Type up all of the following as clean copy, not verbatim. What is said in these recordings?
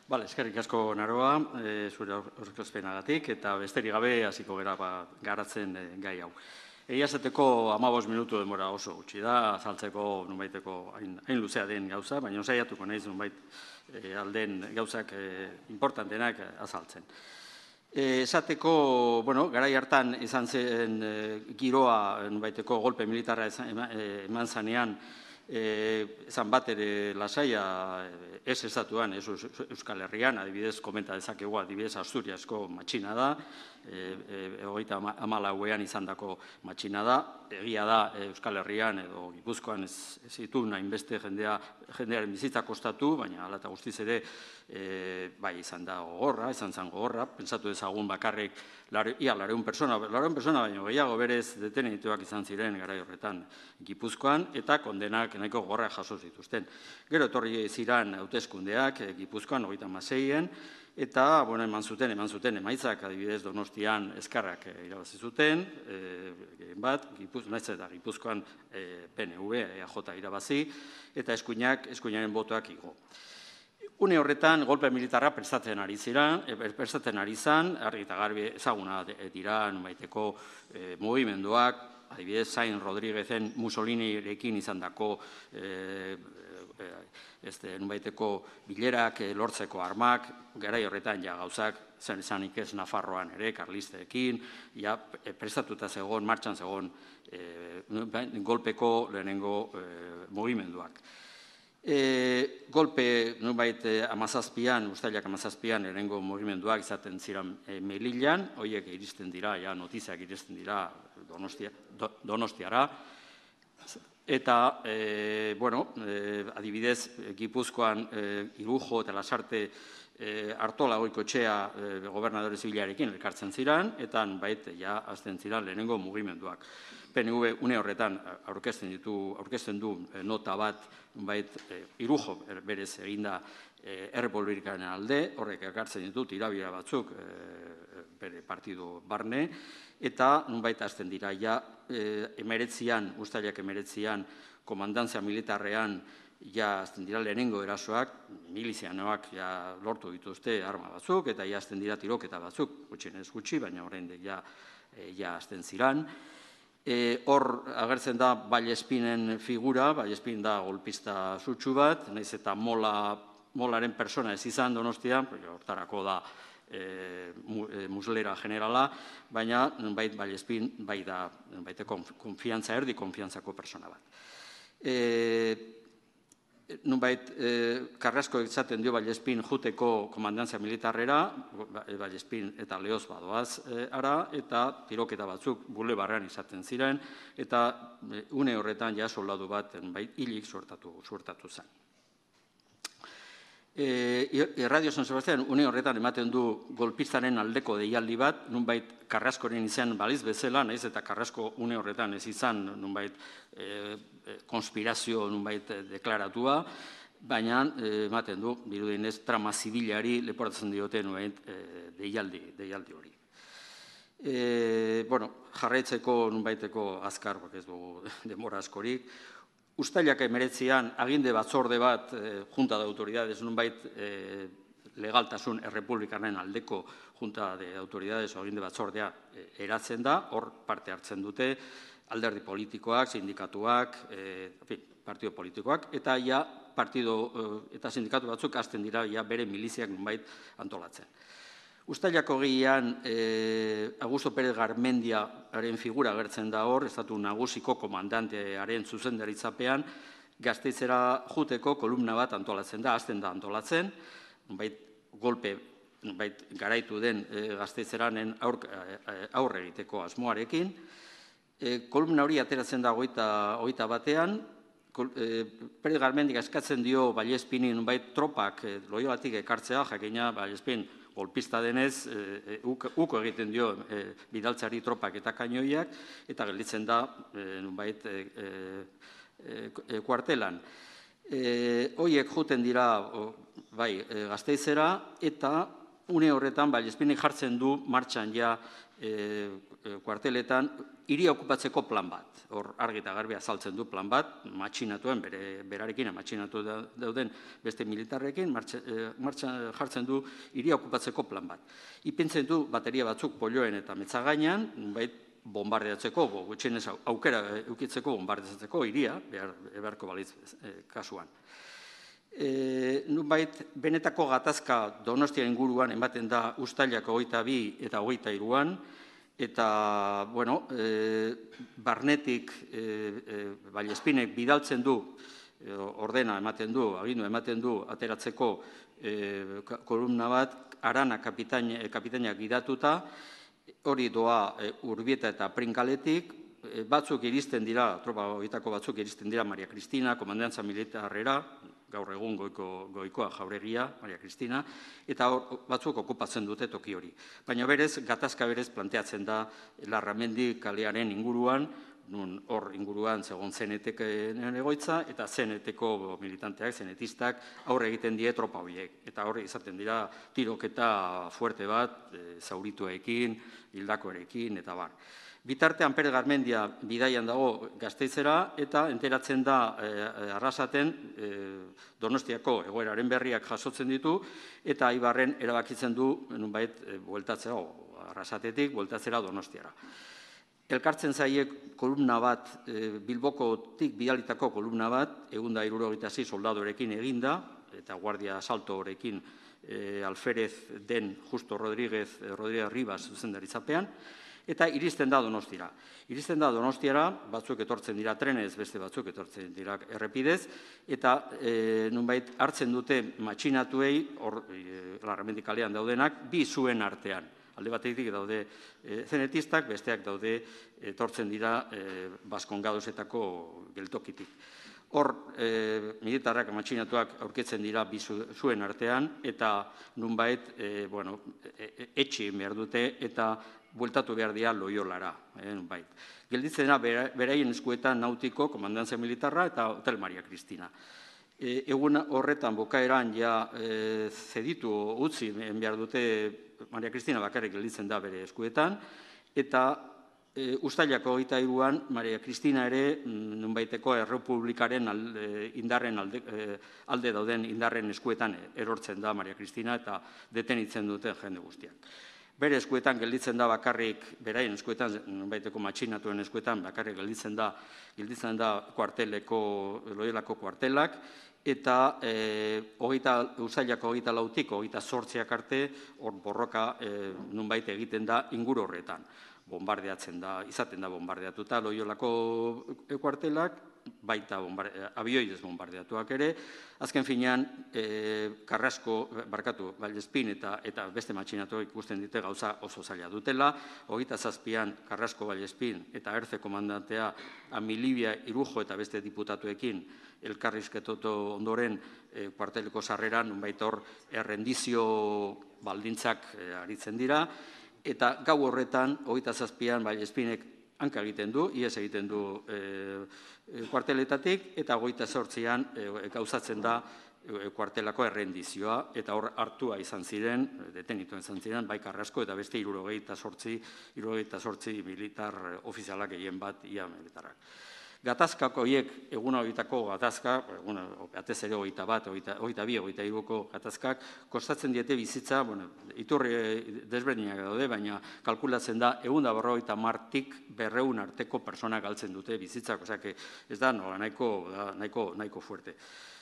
Eskerrik asko Naroa, zure aurkezpenagatik, eta besterik gabe hasiko gara garatzen gai hau. Egia esateko 15 minutu denbora oso gutxi da, azaltzeko nunbaiteko hain luzea den gauza, baina saiatuko naiz nunbait alden gauzak importantenak azaltzen. Esateko, garai hartan izan zen giroa nunbaiteko golpe militarra eman zanean, ezan bat ere lasaia ez estatuan, ez Euskal Herrian, adibidez, komenta dezakegu, adibidez, Asturiasko matxina da, 34ean izan dako matxina da, egia da Euskal Herrian edo Gipuzkoan ez ditu hainbeste jendearen bizitza kostatu, baina hala eta guztiz ere bai izan da gogorra, izan zen gogorra, pentsatu dezagun bakarrik ia 400 persona baino gehiago berez detenituak izan ziren garai horretan Gipuzkoan, eta kondenak nahiko gogorrak jaso zituzten. Gero etorri ziren hauteskundeak Gipuzkoan 36en, eta eman zuten emaitzak, adibidez Donostian Ezkerrak irabazi zuten, eta Gipuzkoan PNV, EAJ irabazi, eta eskuinaren botoak igo. Une horretan, golpe militarra prestatzen ari zan, argi eta garbi ezaguna dira nunbaiteko mugimenduak, adibidez, Zain Rodríguezen Mussolinirekin izan dako nunbaiteko bilerak lortzeko armak, garai horretan gauzak zen esanik ez Nafarroan ere, karlisteekin, prestatuta zegoen, martxan zegoen golpeko lehenengo mugimenduak. Golpe, nunbait, ustailak 17an lehenengo mugimenduak izaten ziren Melillan, horiek iristen dira, notiziak iristen dira Donostiara, eta, adibidez, Gipuzkoan Irujo eta Lasarte Artola Goikoetxea gobernadore zibilarekin elkartzen ziren, eta azten ziren lehenengo mugimenduak. PNV une horretan aurkezten du nota bat, Irujo berez eginda errepublikaren alde, horrek ekartzen ditu tirabira batzuk bere partidu barne, eta nunbait azten dira, ustailak 19an, komandantzia militarrean, azten dira lehenengo erasoak, milizianoak lortu dituzte arma batzuk, eta azten dira tiroketa batzuk, gutxinez gutxi, baina horrein azten ziran. Hor agertzen da Vallespinen figura, Vallespin da golpista sutsu bat, nahiz eta molaren persona ez izan Donostian, hortarako da muslera generala, baina nunbait Vallespin bai da konfiantza, erdi konfiantzako persona bat. Nunbait, Carrasco esaten dio Vallespin juteko komandantzia militarrera, Vallespin eta Leoz badoaz ara, eta tiroketa batzuk bulebarrean izaten ziren, eta une horretan soldadu bat hilik suertatu zen. Radio San Sebastián une horretan ematen du golpistaren aldeko deialdi bat, nunbait Carrascoren izan baliz bezala, nahiz eta Carrasco une horretan ez izan nunbait konspirazio nunbait deklaratua, baina ematen du, dirudinez, trama zibilari leporatzen diote nunbait deialdi hori. Jarraitzeko nunbaiteko azkar, ez dugu denbora askorik, Ustailak 19an aginde batzorde bat, Junta de Autoridades, nunbait legaltasun errepublikaren aldeko Junta de Autoridades aginde batzordea eratzen da, hor parte hartzen dute, alderdi politikoak, sindikatuak, partido politikoak, eta partido eta sindikatu batzuk hasten dira bere miliziak nunbait antolatzen. Ustailak 20an Augusto Pérez Garmendiaren figura agertzen da hor, estatu nagusiko komandantearen zuzendaritzapean, Gasteizera juteko kolumna bat antolatzen da, hasten da antolatzen, golpe garaitu den Gasteizeranen aurre egiteko asmoarekin. Kolumna hori ateratzen da 21an, Pérez Garmendik eskatzen dio Vallespini tropak Loiolatik ekartzea, jakina Vallespin golpista denez, uko egiten dio bidaltzari tropak eta kainoiak, eta gelditzen da kuartelan. Hoiek juten dira Gasteizera, eta une horretan, Vallespínek jartzen du martxan ja kuarteletan hiria okupatzeko plan bat. Hor argi eta garbi azaltzen du plan bat, matxinatuen, berarekin matxinatu dauden beste militarrekin, martxan jartzen du hiria okupatzeko plan bat. Ipintzen du bateria batzuk Polloen eta Metzagainan, nunbait bombardeatzeko, gutxienez aukera eukitzeko bombardeatzeko hiria, beharko balitz kasuan. Nunbait, benetako gatazka Donostia inguruan ematen da uztailak 22 eta 23an, eta, bueno, barnetik Vallespínek bidaltzen du, ordena ematen du, agindu ematen du, ateratzeko kolumna bat, Arana kapitainak gidatuta, hori doa Urbieta eta Prinkaletik, batzuk iristen dira, tropa horietako batzuk iristen dira Maria Cristina, komandantza militarrera, gaur egun goikoa Jauregia, Maria Cristina, eta batzuk okupatzen dute toki hori. Baina berez, gatazka berez planteatzen da Larramendi kalearen inguruan, nun hor inguruan zegoen zeneteken egoitza, eta zeneteko militanteak, zenetistak, aurre egiten die tropa horiek. Eta hor izaten dira tiroketa fuerte bat, zaurituekin, hildakoerekin, eta bar. Bitartean Pere Garmendia bidaian dago Gasteizera eta enteratzen da Arrasaten Donostiako egoeraren berriak jasotzen ditu eta Aibarren erabakitzen du nunbait bueltatzea Arrasatetik bueltatzera Donostiara. Elkartzen zaiek kolumna bat, Bilbokotik bidalitako kolumna bat, 176 soldadorekin eginda, eta guardia asalto horrekin Alferez den Justo Rodríguez Rivas zuzendaritzapean, eta iristen da Donostiara. Iristen da Donostiara, batzuk etortzen dira trenez, beste batzuk etortzen dira errepidez, eta nunbait hartzen dute matxinatuei, Larramendi kalean daudenak, bi zuen artean. Alde batetik daude zenetistak, besteak daude etortzen dira Baskongadosetako geltokitik. Hor, militarrak matxinatuak aurkitzen dira bi zuen artean, eta nunbait, etxi behar dute, eta bueltatu behar dira Loiolara. Gelditzen da beraien eskuetan Nautiko, komandantzia militarra, eta Hotel Maria Cristina. Egun horretan bukaeran ja zeditu utzi behar dute Maria Cristina bakarrik gelditzen da bere eskuetan, eta uztailako 23an Maria Cristina ere nunbaiteko errepublikaren indarren alde dauden indarren eskuetan erortzen da Maria Cristina eta detenitzen dute jende guztiak. Bere eskuetan gelditzen da bakarrik, beraien eskuetan, nunbaiteko matxinatuen eskuetan bakarrik gelditzen da Loiolako kuartelak, eta uztailako 24tik 28ak arte hor borroka nunbait egiten da inguru horretan. Bombardeatzen da, izaten da bombardeatuta Loiolako kuartelak, baita abioidez bombardeatuak ere. Azken finean, Vallespín eta beste matxinatuak ikusten dute gauza oso zaila dutela. 27an Carrasco, Vallespín eta Erce komandantea Amilibia, Irujo eta beste diputatuekin elkarrizketoto ondoren kuarteleko sarreran, nunbait hor errendizio baldintzak aritzen dira. Eta gau horretan, 27an Vallespínek hanka egiten du, ihes egiten du kuarteletatik, eta 28an gauzatzen da kuartelako errendizioa, eta hor hartua izan ziren, detenituen izan ziren, bai Carrasco eta beste 68 militar ofizialak egin bat ia militarrak. Gatazkako horiek, egun horietako gatazka, batez ere 21, 22, 23ko gatazkak, kostatzen diete bizitza, iturri desberdinak daude, baina kalkulatzen da 150tik 200 arteko persona galtzen dute bizitzak, osea, ez da nahiko fuerte,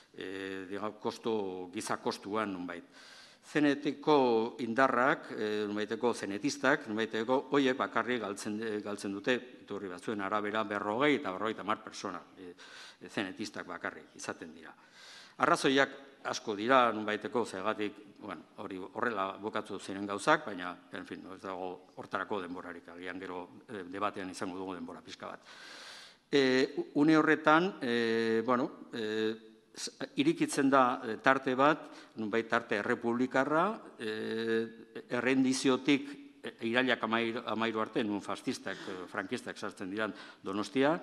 giza kostuan nunbait. Zenetiko indarrak, nunbaiteko zenetistak, nunbaiteko horiek bakarrik galtzen dute, iturri batzuen arabera 40 eta 50 persona, zenetistak bakarrik izaten dira. Arrazoiak asko dira, nunbaiteko zegatik, hori horrela bokatu ziren gauzak, baina, en fin, ez dago hortarako denborarik, agian gero debatean izango dugu denbora pixka bat. Une horretan, irikitzen da tarte bat, nunbait tarte errepublikarra, errendiziotik irailak 13 arte, nun fascistak, frankistak sartzen diran Donostia,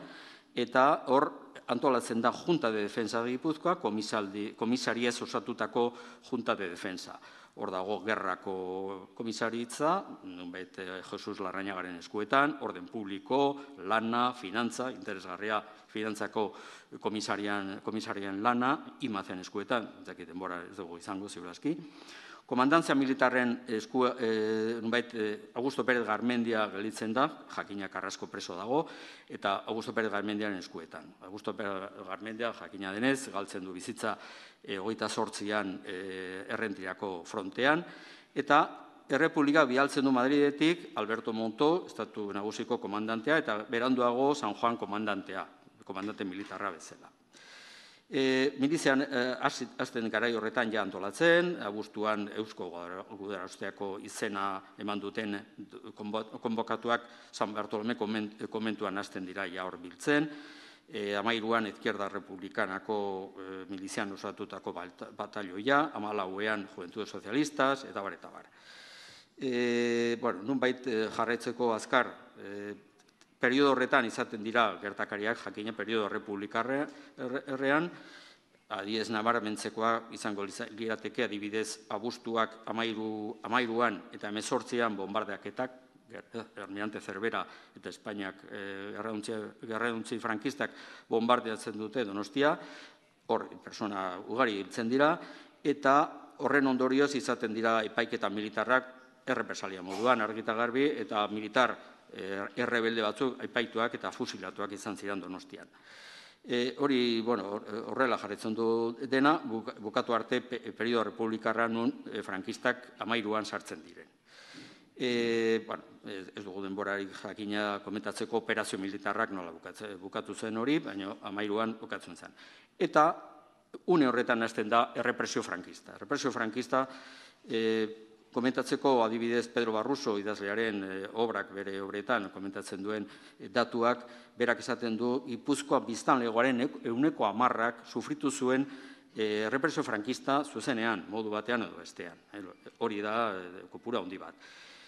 eta hor antolatzen da Junta de Defensa de Gipuzkoa, komisariez osatutako Junta de Defensa. Hor dago gerrako komisaritza, nunbait Jesus Larrañagaren eskuetan, orden publiko, lana, finantza, interesgarria finantzako komisarian lana, imazen eskuetan, zakit denbora ez dugu izango ziurazki. Komandantzia militarren nunbait Augusto Pérez Garmendia gelitzen da, jakina Carrasco preso dago, eta Augusto Pérez Garmendiaren eskuetan. Augusto Pérez Garmendia jakina denez, galtzen du bizitza 28an Errentirako frontean, eta Errepublika bialtzen du Madridetik Alberto Monto, estatu nagusiko komandantea, eta beranduago San Juan komandantea, komandante militarra bezala. Milizian azten garai horretan ja antolatzen, abuztuan Eusko Gudarosteako izena eman duten konbokatuak San Bartolome komentuan azten dira ja hor biltzen, 13an Izquierda Republikanako milizian osatutako batalioia, 14an Juventude Socialistas, eta bar, eta bar. Nunbait jarraitzeko azkar, periodo horretan izaten dira gertakariak jakina periodo republikarrean, adiez nabarmentzekoa izango lirateke adibidez abuztuak 13an eta 18an bombardeaketak, Almirante Cervera eta Espainiak gerraduntzi frankistak bombardeatzen dute Donostia, hor persona ugari hiltzen dira, eta horren ondorioz izaten dira epaiketa militarrak errepresalia moduan argita garbi, eta militar errebelde batzuk aipaituak eta fusilatuak izan ziren Donostian. Hori, horrela jarretzen du dena, bukatu arte periodo republikarra nun frankistak 13an sartzen diren. Ez dugu denborarik jakina komentatzeko operazio militarrak nola bukatu zen hori, baina 13an bukatzen zen. Eta une horretan hasten da errepresio frankista. Errepresio frankista komentatzeko adibidez Pedro Barruso idazlearen obrak bere obretan komentatzen duen datuak, berak esaten du Gipuzkoa biztanlegoaren 10% sufritu zuen errepresio frankista zuzenean, modu batean edo bestean. Hori da kopura handi bat.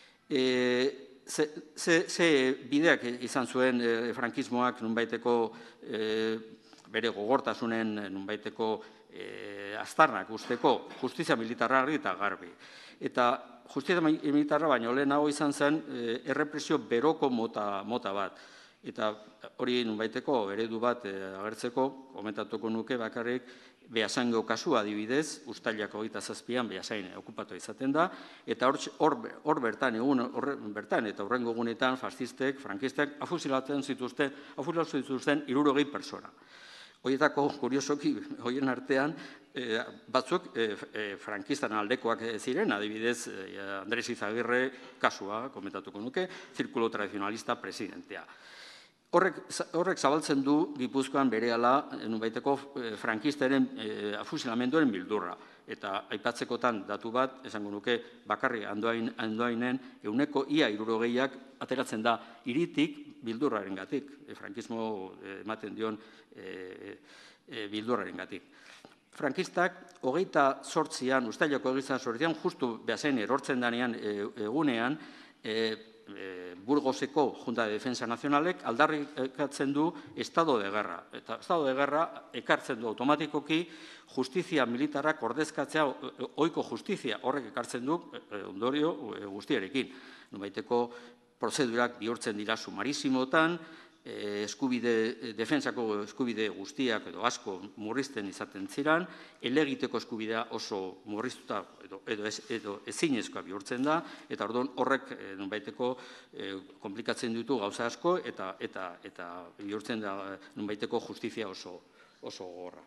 Ze bideak izan zuen frankismoak nunbaiteko bere gogortasunen nunbaiteko aztarnak usteko justizia militarra argi eta garbi. Eta justizia militarra baino lehenago izan zen errepresio beroko mota bat. Eta hori nunbaiteko eredu bat agertzeko, komentatuko nuke bakarrik, Beasaingo kasua adibidez, uztailak 27an Beasain okupatu izaten da, eta hor bertan, eta hurrengo egunetan fascistek, frankistek, afusilatzen zituzten 60 persona. Horietako, kuriosoki, horien artean, batzuk frankistan aldekoak ziren, adibidez, Andres Izagirre kasua, komentatuko nuke, zirkulo tradizionalista presidentea. Horrek zabaltzen du Gipuzkoan berehala nunbaiteko frankistaren afusilamenduaren bildurra. Eta aipatzekotan datu bat, esango nuke, bakarri Andoainen ia 60ak ateratzen da hiritik bildurraren gatik, frankismo ematen dion bildurraren gatik. Frankistak 28an, ustailako 28an, justu Beasain erortzen danean egunean, Burgoseko Junta de Defensa Nazionalek aldarrikatzen du estado de guerra. Eta estado de guerra ekartzen du automatikoki justizia militarrak ordezkatzea, ohiko justizia horrek ekartzen du ondorio guztiarekin. Nunbaiteko prozedurak bihurtzen dira sumarisimotan, defensako eskubide guztiak edo asko murrizten izaten ziren, elegiteko eskubidea oso murriztuta edo ezinezkoa bihurtzen da, eta orduan horrek nunbaiteko komplikatzen ditu gauza asko eta bihurtzen da nunbaiteko justizia oso gogorra.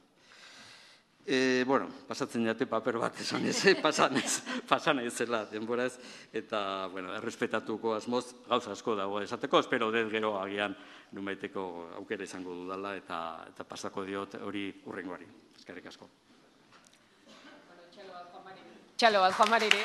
Pasatzen dute paper bat esan ez, pasan ez zela denboraz, eta errespetatuko asmoz gauza asko dago esateko, espero dut gero agian nunbaiteko aukera izango dudala eta pasako diot hori hurrengoari. Eskerrik asko. Txalo bat, Juan Mariri.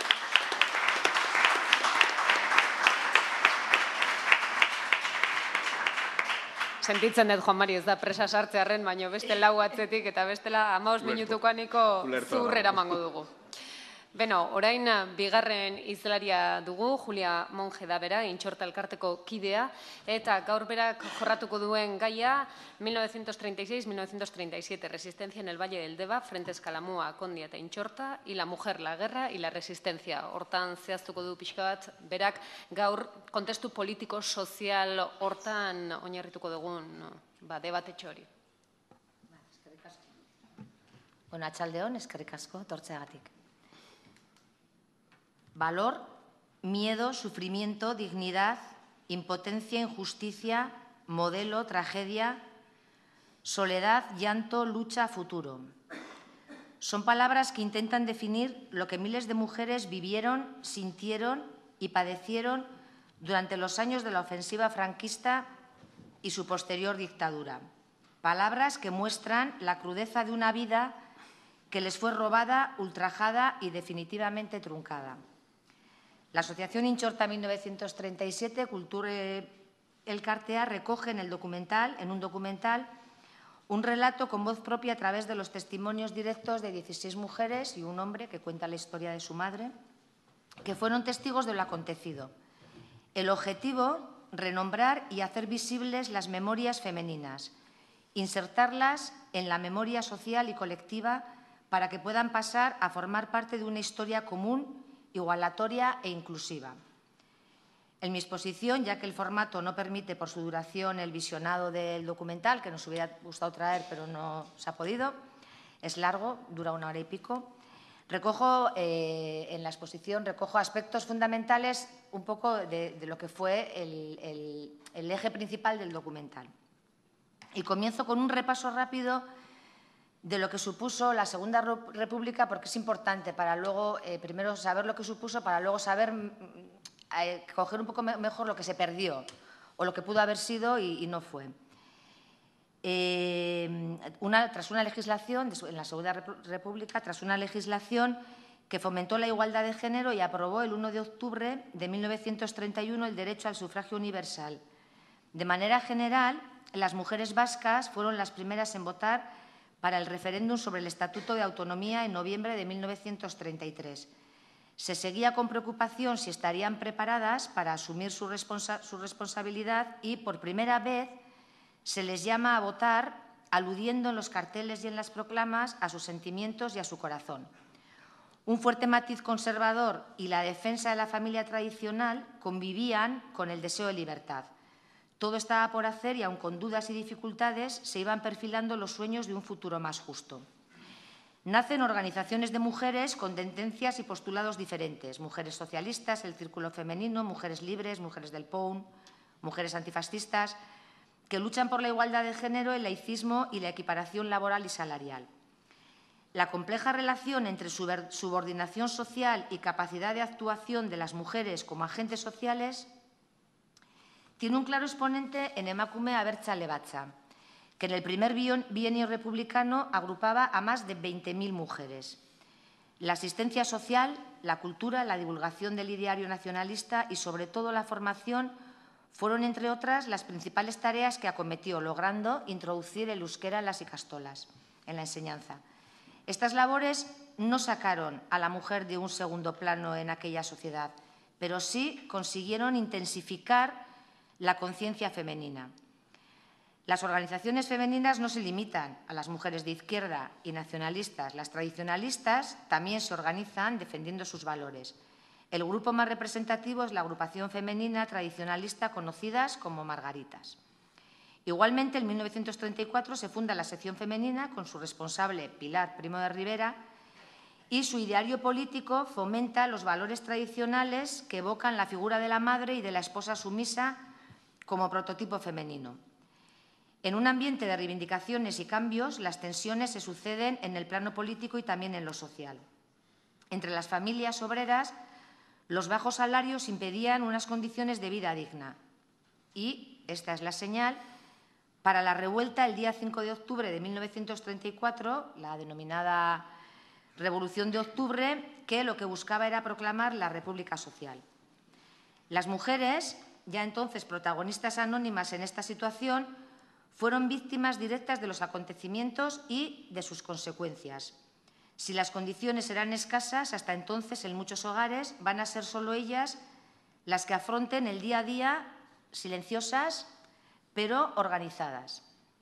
Sentitzen dut, Juan Mari, ez da presa sartzearen, baina beste lau atzetik eta bestela 15 minutukoaniko zurrera mango dugu. Beno, orain bigarren hizlaria dugu, Julia Monge da bera, Intxorta elkarteko kidea, eta gaur berak jorratuko duen gaia 1936-1937, resistencia en el Valle del Deba, frente Escalamua, Kondia eta Intxorta, y la mujer, la guerra y la resistencia. Hortan zehaztuko du pixka bat, berak gaur kontestu politiko-sozial hortan oinarrituko dugun debatetxo hori. Bueno, atxaldeon, eskerrik asko, etortzeagatik. Valor, miedo, sufrimiento, dignidad, impotencia, injusticia, modelo, tragedia, soledad, llanto, lucha, futuro. Son palabras que intentan definir lo que miles de mujeres vivieron, sintieron y padecieron durante los años de la ofensiva franquista y su posterior dictadura. Palabras que muestran la crudeza de una vida que les fue robada, ultrajada y definitivamente truncada. La Asociación Intxorta 1937, Kultur Elkartea, recoge en un documental, un relato con voz propia a través de los testimonios directos de 16 mujeres y un hombre que cuenta la historia de su madre, que fueron testigos de lo acontecido. El objetivo, renombrar y hacer visibles las memorias femeninas, insertarlas en la memoria social y colectiva para que puedan pasar a formar parte de una historia común, igualatoria e inclusiva. En mi exposición, ya que el formato no permite por su duración el visionado del documental, que nos hubiera gustado traer pero no se ha podido, es largo, dura 1 hora y pico, en la exposición recojo aspectos fundamentales un poco de lo que fue el eje principal del documental. Y comienzo con un repaso rápido de lo que supuso la Segunda República, porque es importante para luego, primero saber lo que supuso, para luego saber coger un poco mejor lo que se perdió o lo que pudo haber sido y no fue. Tras una legislación, en la Segunda República, tras una legislación que fomentó la igualdad de género y aprobó el 1 de octubre de 1931 el derecho al sufragio universal. De manera general, las mujeres vascas fueron las primeras en votar para el referéndum sobre el Estatuto de Autonomía en noviembre de 1933. Se seguía con preocupación si estarían preparadas para asumir su responsabilidad y, por primera vez, se les llama a votar aludiendo en los carteles y en las proclamas a sus sentimientos y a su corazón. Un fuerte matiz conservador y la defensa de la familia tradicional convivían con el deseo de libertad. Todo estaba por hacer y, aun con dudas y dificultades, se iban perfilando los sueños de un futuro más justo. Nacen organizaciones de mujeres con tendencias y postulados diferentes. Mujeres socialistas, el Círculo Femenino, Mujeres Libres, Mujeres del POUN, Mujeres Antifascistas, que luchan por la igualdad de género, el laicismo y la equiparación laboral y salarial. La compleja relación entre subordinación social y capacidad de actuación de las mujeres como agentes sociales tiene un claro exponente en Emakume Abertzale Batza, que en el primer bienio republicano agrupaba a más de 20.000 mujeres. La asistencia social, la cultura, la divulgación del ideario nacionalista y, sobre todo, la formación fueron, entre otras, las principales tareas que acometió, logrando introducir el euskera en las ikastolas, en la enseñanza. Estas labores no sacaron a la mujer de un segundo plano en aquella sociedad, pero sí consiguieron intensificar la conciencia femenina. Las organizaciones femeninas no se limitan a las mujeres de izquierda y nacionalistas. Las tradicionalistas también se organizan defendiendo sus valores. El grupo más representativo es la agrupación femenina tradicionalista conocidas como Margaritas. Igualmente, en 1934 se funda la sección femenina con su responsable Pilar Primo de Rivera y su ideario político fomenta los valores tradicionales que evocan la figura de la madre y de la esposa sumisa como prototipo femenino. En un ambiente de reivindicaciones y cambios, las tensiones se suceden en el plano político y también en lo social. Entre las familias obreras, los bajos salarios impedían unas condiciones de vida digna. Y esta es la señal para la revuelta el día 5 de octubre de 1934, la denominada Revolución de Octubre, que lo que buscaba era proclamar la República Social. Las mujeres, ya entonces protagonistas anónimas en esta situación, fueron víctimas directas de los acontecimientos y de sus consecuencias. Si las condiciones eran escasas, hasta entonces en muchos hogares van a ser solo ellas las que afronten el día a día silenciosas pero organizadas.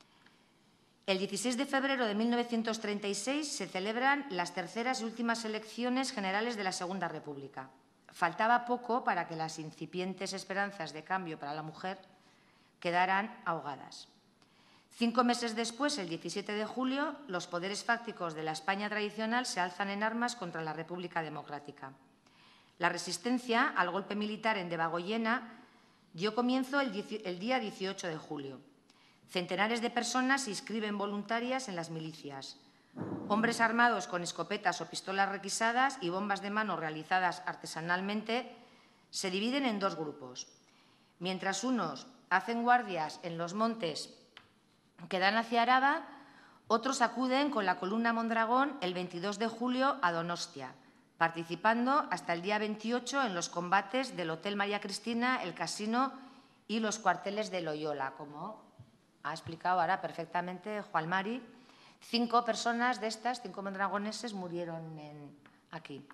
El 16 de febrero de 1936 se celebran las terceras y últimas elecciones generales de la Segunda República. Faltaba poco para que las incipientes esperanzas de cambio para la mujer quedaran ahogadas. 5 meses después, el 17 de julio, los poderes fácticos de la España tradicional se alzan en armas contra la República Democrática. La resistencia al golpe militar en Debagoyena dio comienzo el día 18 de julio. Centenares de personas se inscriben voluntarias en las milicias. Hombres armados con escopetas o pistolas requisadas y bombas de mano realizadas artesanalmente se dividen en 2 grupos. Mientras unos hacen guardias en los montes que dan hacia Araba, otros acuden con la columna Mondragón el 22 de julio a Donostia, participando hasta el día 28 en los combates del Hotel María Cristina, el Casino y los cuarteles de Loyola, como ha explicado ahora perfectamente Juan Mari. 5 personas de estas, 5 mondragoneses, murieron aquí.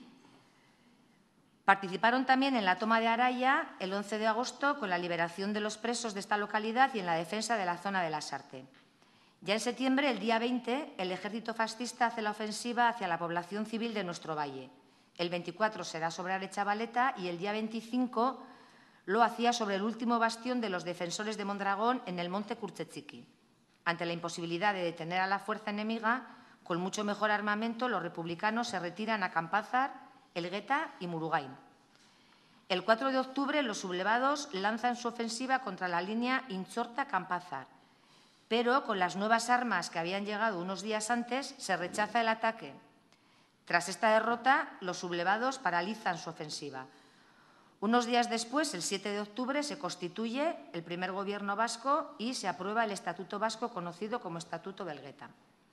Participaron también en la toma de Araya el 11 de agosto con la liberación de los presos de esta localidad y en la defensa de la zona de Lasarte. Ya en septiembre, el día 20, el ejército fascista hace la ofensiva hacia la población civil de nuestro valle. El 24 será sobre Arechavaleta y el día 25 lo hacía sobre el último bastión de los defensores de Mondragón en el monte Kurtzetziki. Ante la imposibilidad de detener a la fuerza enemiga, con mucho mejor armamento, los republicanos se retiran a Campázar, Elgueta y Murugain. El 4 de octubre, los sublevados lanzan su ofensiva contra la línea Inchorta-Campázar, pero con las nuevas armas que habían llegado unos días antes, se rechaza el ataque. Tras esta derrota, los sublevados paralizan su ofensiva. Unos días después, el 7 de octubre, se constituye el primer gobierno vasco y se aprueba el Estatuto Vasco conocido como Estatuto Belgueta.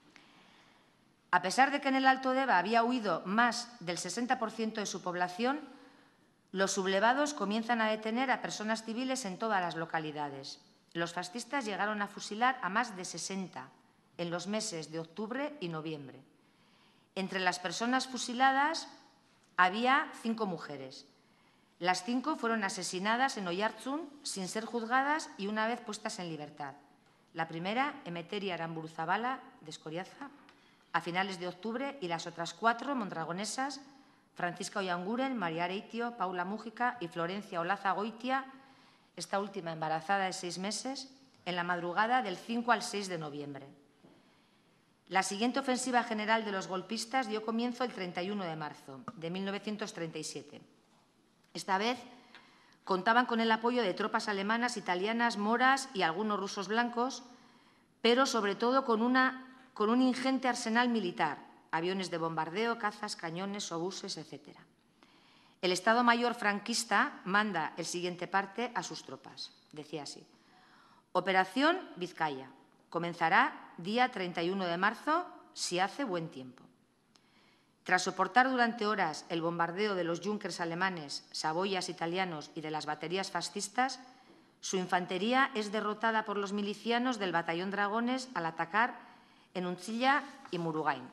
A pesar de que en el Alto Deba había huido más del 60% de su población, los sublevados comienzan a detener a personas civiles en todas las localidades. Los fascistas llegaron a fusilar a más de 60 en los meses de octubre y noviembre. Entre las personas fusiladas había 5 mujeres. Las 5 fueron asesinadas en Oiartzun sin ser juzgadas y una vez puestas en libertad. La primera, Emeteria Aramburuzabala, de Escoriaza, a finales de octubre, y las otras 4 mondragonesas, Francisca Oyanguren, María Areitio, Paula Mújica y Florencia Olaza Goitia, esta última embarazada de 6 meses, en la madrugada del 5 al 6 de noviembre. La siguiente ofensiva general de los golpistas dio comienzo el 31 de marzo de 1937. Esta vez contaban con el apoyo de tropas alemanas, italianas, moras y algunos rusos blancos, pero sobre todo con un ingente arsenal militar, aviones de bombardeo, cazas, cañones, obuses, etc. El Estado Mayor franquista manda el siguiente parte a sus tropas. Decía así: Operación Vizcaya. Comenzará día 31 de marzo si hace buen tiempo. Tras soportar durante horas el bombardeo de los Junkers alemanes, Saboyas italianos y de las baterías fascistas, su infantería es derrotada por los milicianos del Batallón Dragones al atacar en Untzilla y Murugain.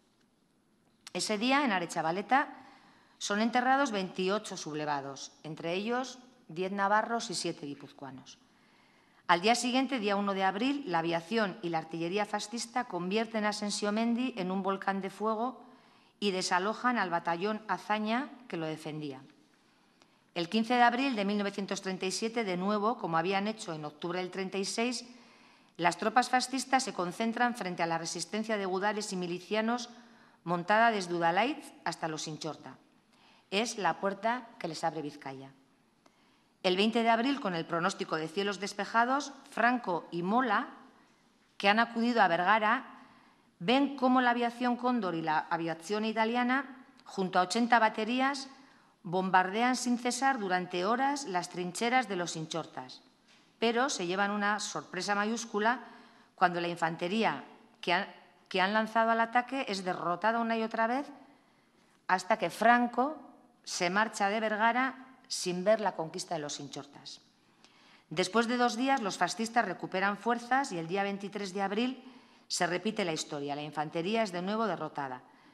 Ese día, en Arechavaleta, son enterrados 28 sublevados, entre ellos 10 navarros y 7 guipuzcoanos. Al día siguiente, día 1 de abril, la aviación y la artillería fascista convierten a Sensiomendi en un volcán de fuego y desalojan al batallón Azaña que lo defendía. El 15 de abril de 1937, de nuevo, como habían hecho en octubre del 36, las tropas fascistas se concentran frente a la resistencia de gudares y milicianos montada desde Udalait hasta los Inchorta. Es la puerta que les abre Vizcaya. El 20 de abril, con el pronóstico de cielos despejados, Franco y Mola, que han acudido a Vergara, ven cómo la aviación Cóndor y la aviación italiana, junto a 80 baterías, bombardean sin cesar durante horas las trincheras de los Inchortas, pero se llevan una sorpresa mayúscula cuando la infantería que han lanzado al ataque es derrotada una y otra vez hasta que Franco se marcha de Vergara sin ver la conquista de los Inchortas. Después de 2 días, los fascistas recuperan fuerzas y el día 23 de abril se repite la historia. La infantería es de nuevo derrotada.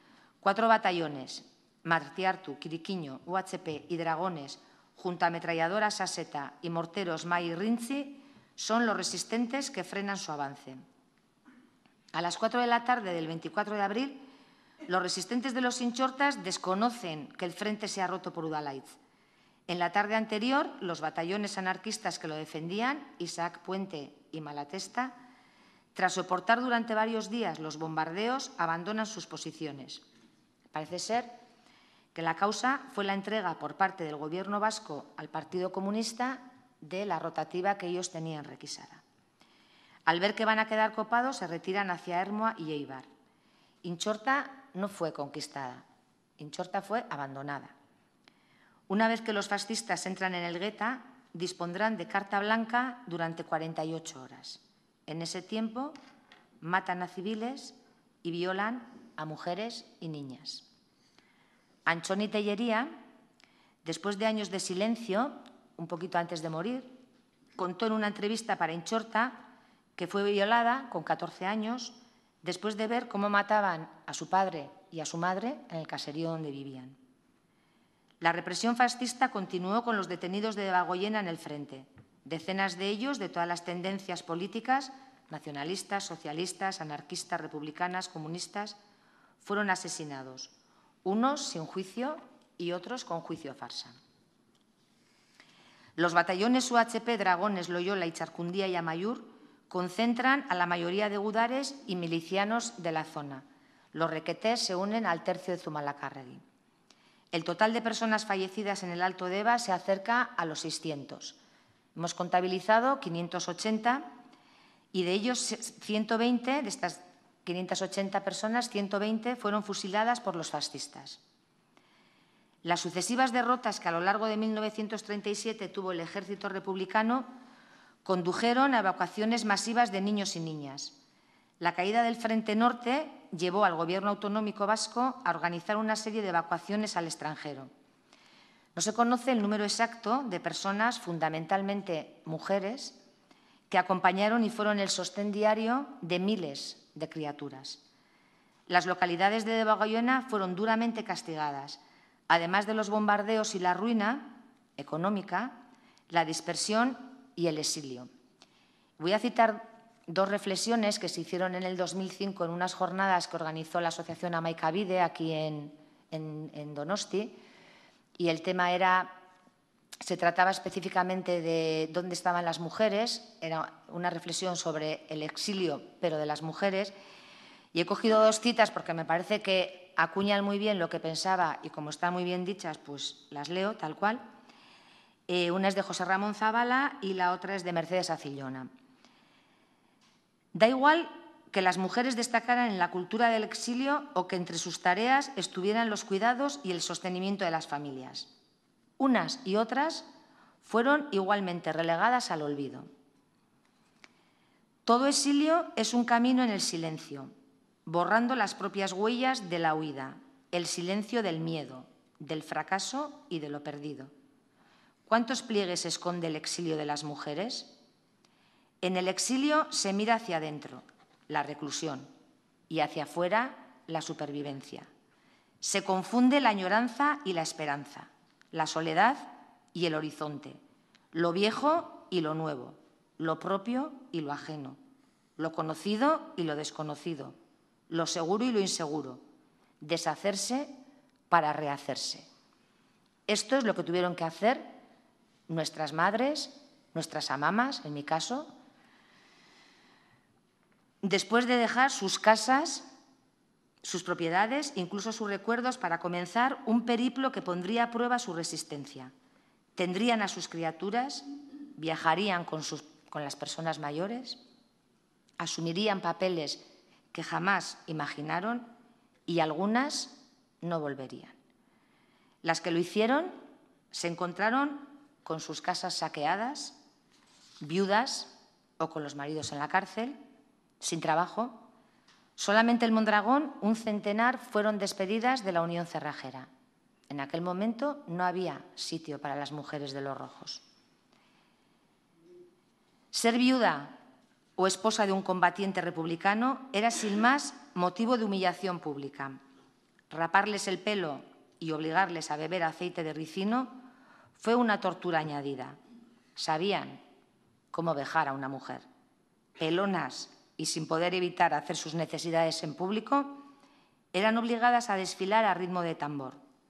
4 batallones, Martiartu, Quiriquiño, UHP y Dragones, junto a ametralladoras Saseta y morteros Mai y Rinzi, son los resistentes que frenan su avance. A las 4 de la tarde del 24 de abril, los resistentes de los Inchortas desconocen que el frente se ha roto por Udalaitz. En la tarde anterior, los batallones anarquistas que lo defendían, Isaac Puente y Malatesta, tras soportar durante varios días los bombardeos, abandonan sus posiciones. Parece ser que la causa fue la entrega por parte del Gobierno vasco al Partido Comunista de la rotativa que ellos tenían requisada. Al ver que van a quedar copados, se retiran hacia Ermua y Eibar. Inchorta no fue conquistada, Inchorta fue abandonada. Una vez que los fascistas entran en el Gueta, dispondrán de carta blanca durante 48 horas. En ese tiempo, matan a civiles y violan a mujeres y niñas. Anchoni Tellería, después de años de silencio, un poquito antes de morir, contó en una entrevista para Inchorta que fue violada con 14 años después de ver cómo mataban a su padre y a su madre en el caserío donde vivían. La represión fascista continuó con los detenidos de Debagoiena en el frente. Decenas de ellos, de todas las tendencias políticas, nacionalistas, socialistas, anarquistas, republicanas, comunistas, fueron asesinados, unos sin juicio y otros con juicio farsa. Los batallones UHP, Dragones, Loyola, Icharcundía y Amaiur concentran a la mayoría de gudares y milicianos de la zona. Los requetés se unen al tercio de Zumalacárregui. El total de personas fallecidas en el Alto Deba se acerca a los 600. Hemos contabilizado 580 y de ellos 120, de estas 580 personas, 120 fueron fusiladas por los fascistas. Las sucesivas derrotas que a lo largo de 1937 tuvo el ejército republicano condujeron a evacuaciones masivas de niños y niñas. La caída del Frente Norte llevó al Gobierno autonómico vasco a organizar una serie de evacuaciones al extranjero. No se conoce el número exacto de personas, fundamentalmente mujeres, que acompañaron y fueron el sostén diario de miles de criaturas. Las localidades de Debagoiena fueron duramente castigadas. Además de los bombardeos y la ruina económica, la dispersión y el exilio. Voy a citar dos reflexiones que se hicieron en el 2005 en unas jornadas que organizó la Asociación Amaikabide aquí en Donosti, y el tema se trataba específicamente de dónde estaban las mujeres, era una reflexión sobre el exilio, pero de las mujeres, y he cogido dos citas porque me parece que acuñan muy bien lo que pensaba y como están muy bien dichas, pues las leo tal cual. Una es de José Ramón Zabala y la otra es de Mercedes Acillona. Da igual que las mujeres destacaran en la cultura del exilio o que entre sus tareas estuvieran los cuidados y el sostenimiento de las familias. Unas y otras fueron igualmente relegadas al olvido. Todo exilio es un camino en el silencio, borrando las propias huellas de la huida, el silencio del miedo, del fracaso y de lo perdido. ¿Cuántos pliegues esconde el exilio de las mujeres? En el exilio se mira hacia adentro, la reclusión, y hacia afuera, la supervivencia. Se confunde la añoranza y la esperanza, la soledad y el horizonte, lo viejo y lo nuevo, lo propio y lo ajeno, lo conocido y lo desconocido, lo seguro y lo inseguro, deshacerse para rehacerse. Esto es lo que tuvieron que hacer nuestras madres, nuestras amamas, en mi caso, después de dejar sus casas, sus propiedades, incluso sus recuerdos, para comenzar un periplo que pondría a prueba su resistencia. Tendrían a sus criaturas, viajarían con las personas mayores, asumirían papeles que jamás imaginaron y algunas no volverían. Las que lo hicieron se encontraron con sus casas saqueadas, viudas o con los maridos en la cárcel, sin trabajo. Solamente en Mondragón, un centenar fueron despedidas de la Unión Cerrajera. En aquel momento no había sitio para las mujeres de los Rojos. Ser viuda o esposa de un combatiente republicano era sin más motivo de humillación pública. raparles el pelo y obligarles a beber aceite de ricino fue una tortura añadida. Sabían cómo vejar a una mujer. Pelonas y sin poder evitar hacer sus necesidades en público, eran obligadas a desfilar a ritmo de tambor.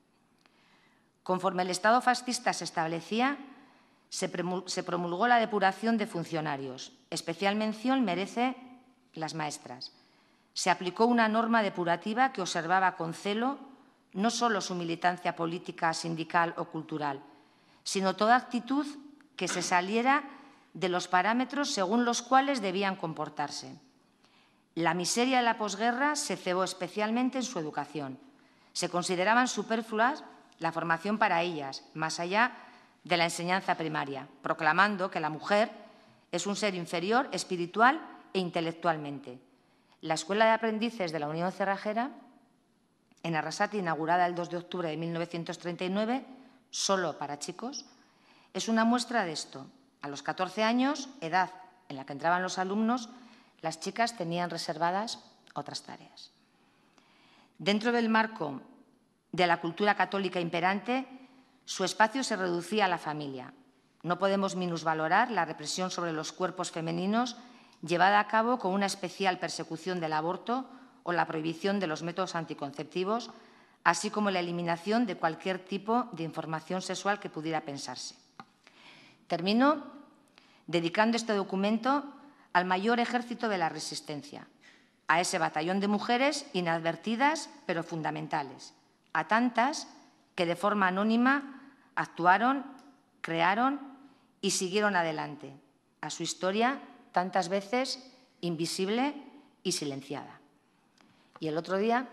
Conforme el Estado fascista se establecía, se promulgó la depuración de funcionarios. Especial mención merece las maestras. Se aplicó una norma depurativa que observaba con celo no solo su militancia política, sindical o cultural, sino toda actitud que se saliera de los parámetros según los cuales debían comportarse. La miseria de la posguerra se cebó especialmente en su educación. Se consideraban superfluas la formación para ellas, más allá de la enseñanza primaria, proclamando que la mujer es un ser inferior espiritual e intelectualmente. La Escuela de Aprendices de la Unión Cerrajera, en Arrasate, inaugurada el 2 de octubre de 1939, solo para chicos, es una muestra de esto. A los 14 años, edad en la que entraban los alumnos, las chicas tenían reservadas otras tareas. Dentro del marco de la cultura católica imperante, su espacio se reducía a la familia. No podemos minusvalorar la represión sobre los cuerpos femeninos llevada a cabo con una especial persecución del aborto o la prohibición de los métodos anticonceptivos, así como la eliminación de cualquier tipo de información sexual que pudiera pensarse. Termino dedicando este documento al mayor ejército de la resistencia, a ese batallón de mujeres inadvertidas pero fundamentales, a tantas que de forma anónima actuaron, crearon y siguieron adelante, a su historia tantas veces invisible y silenciada. Y el otro día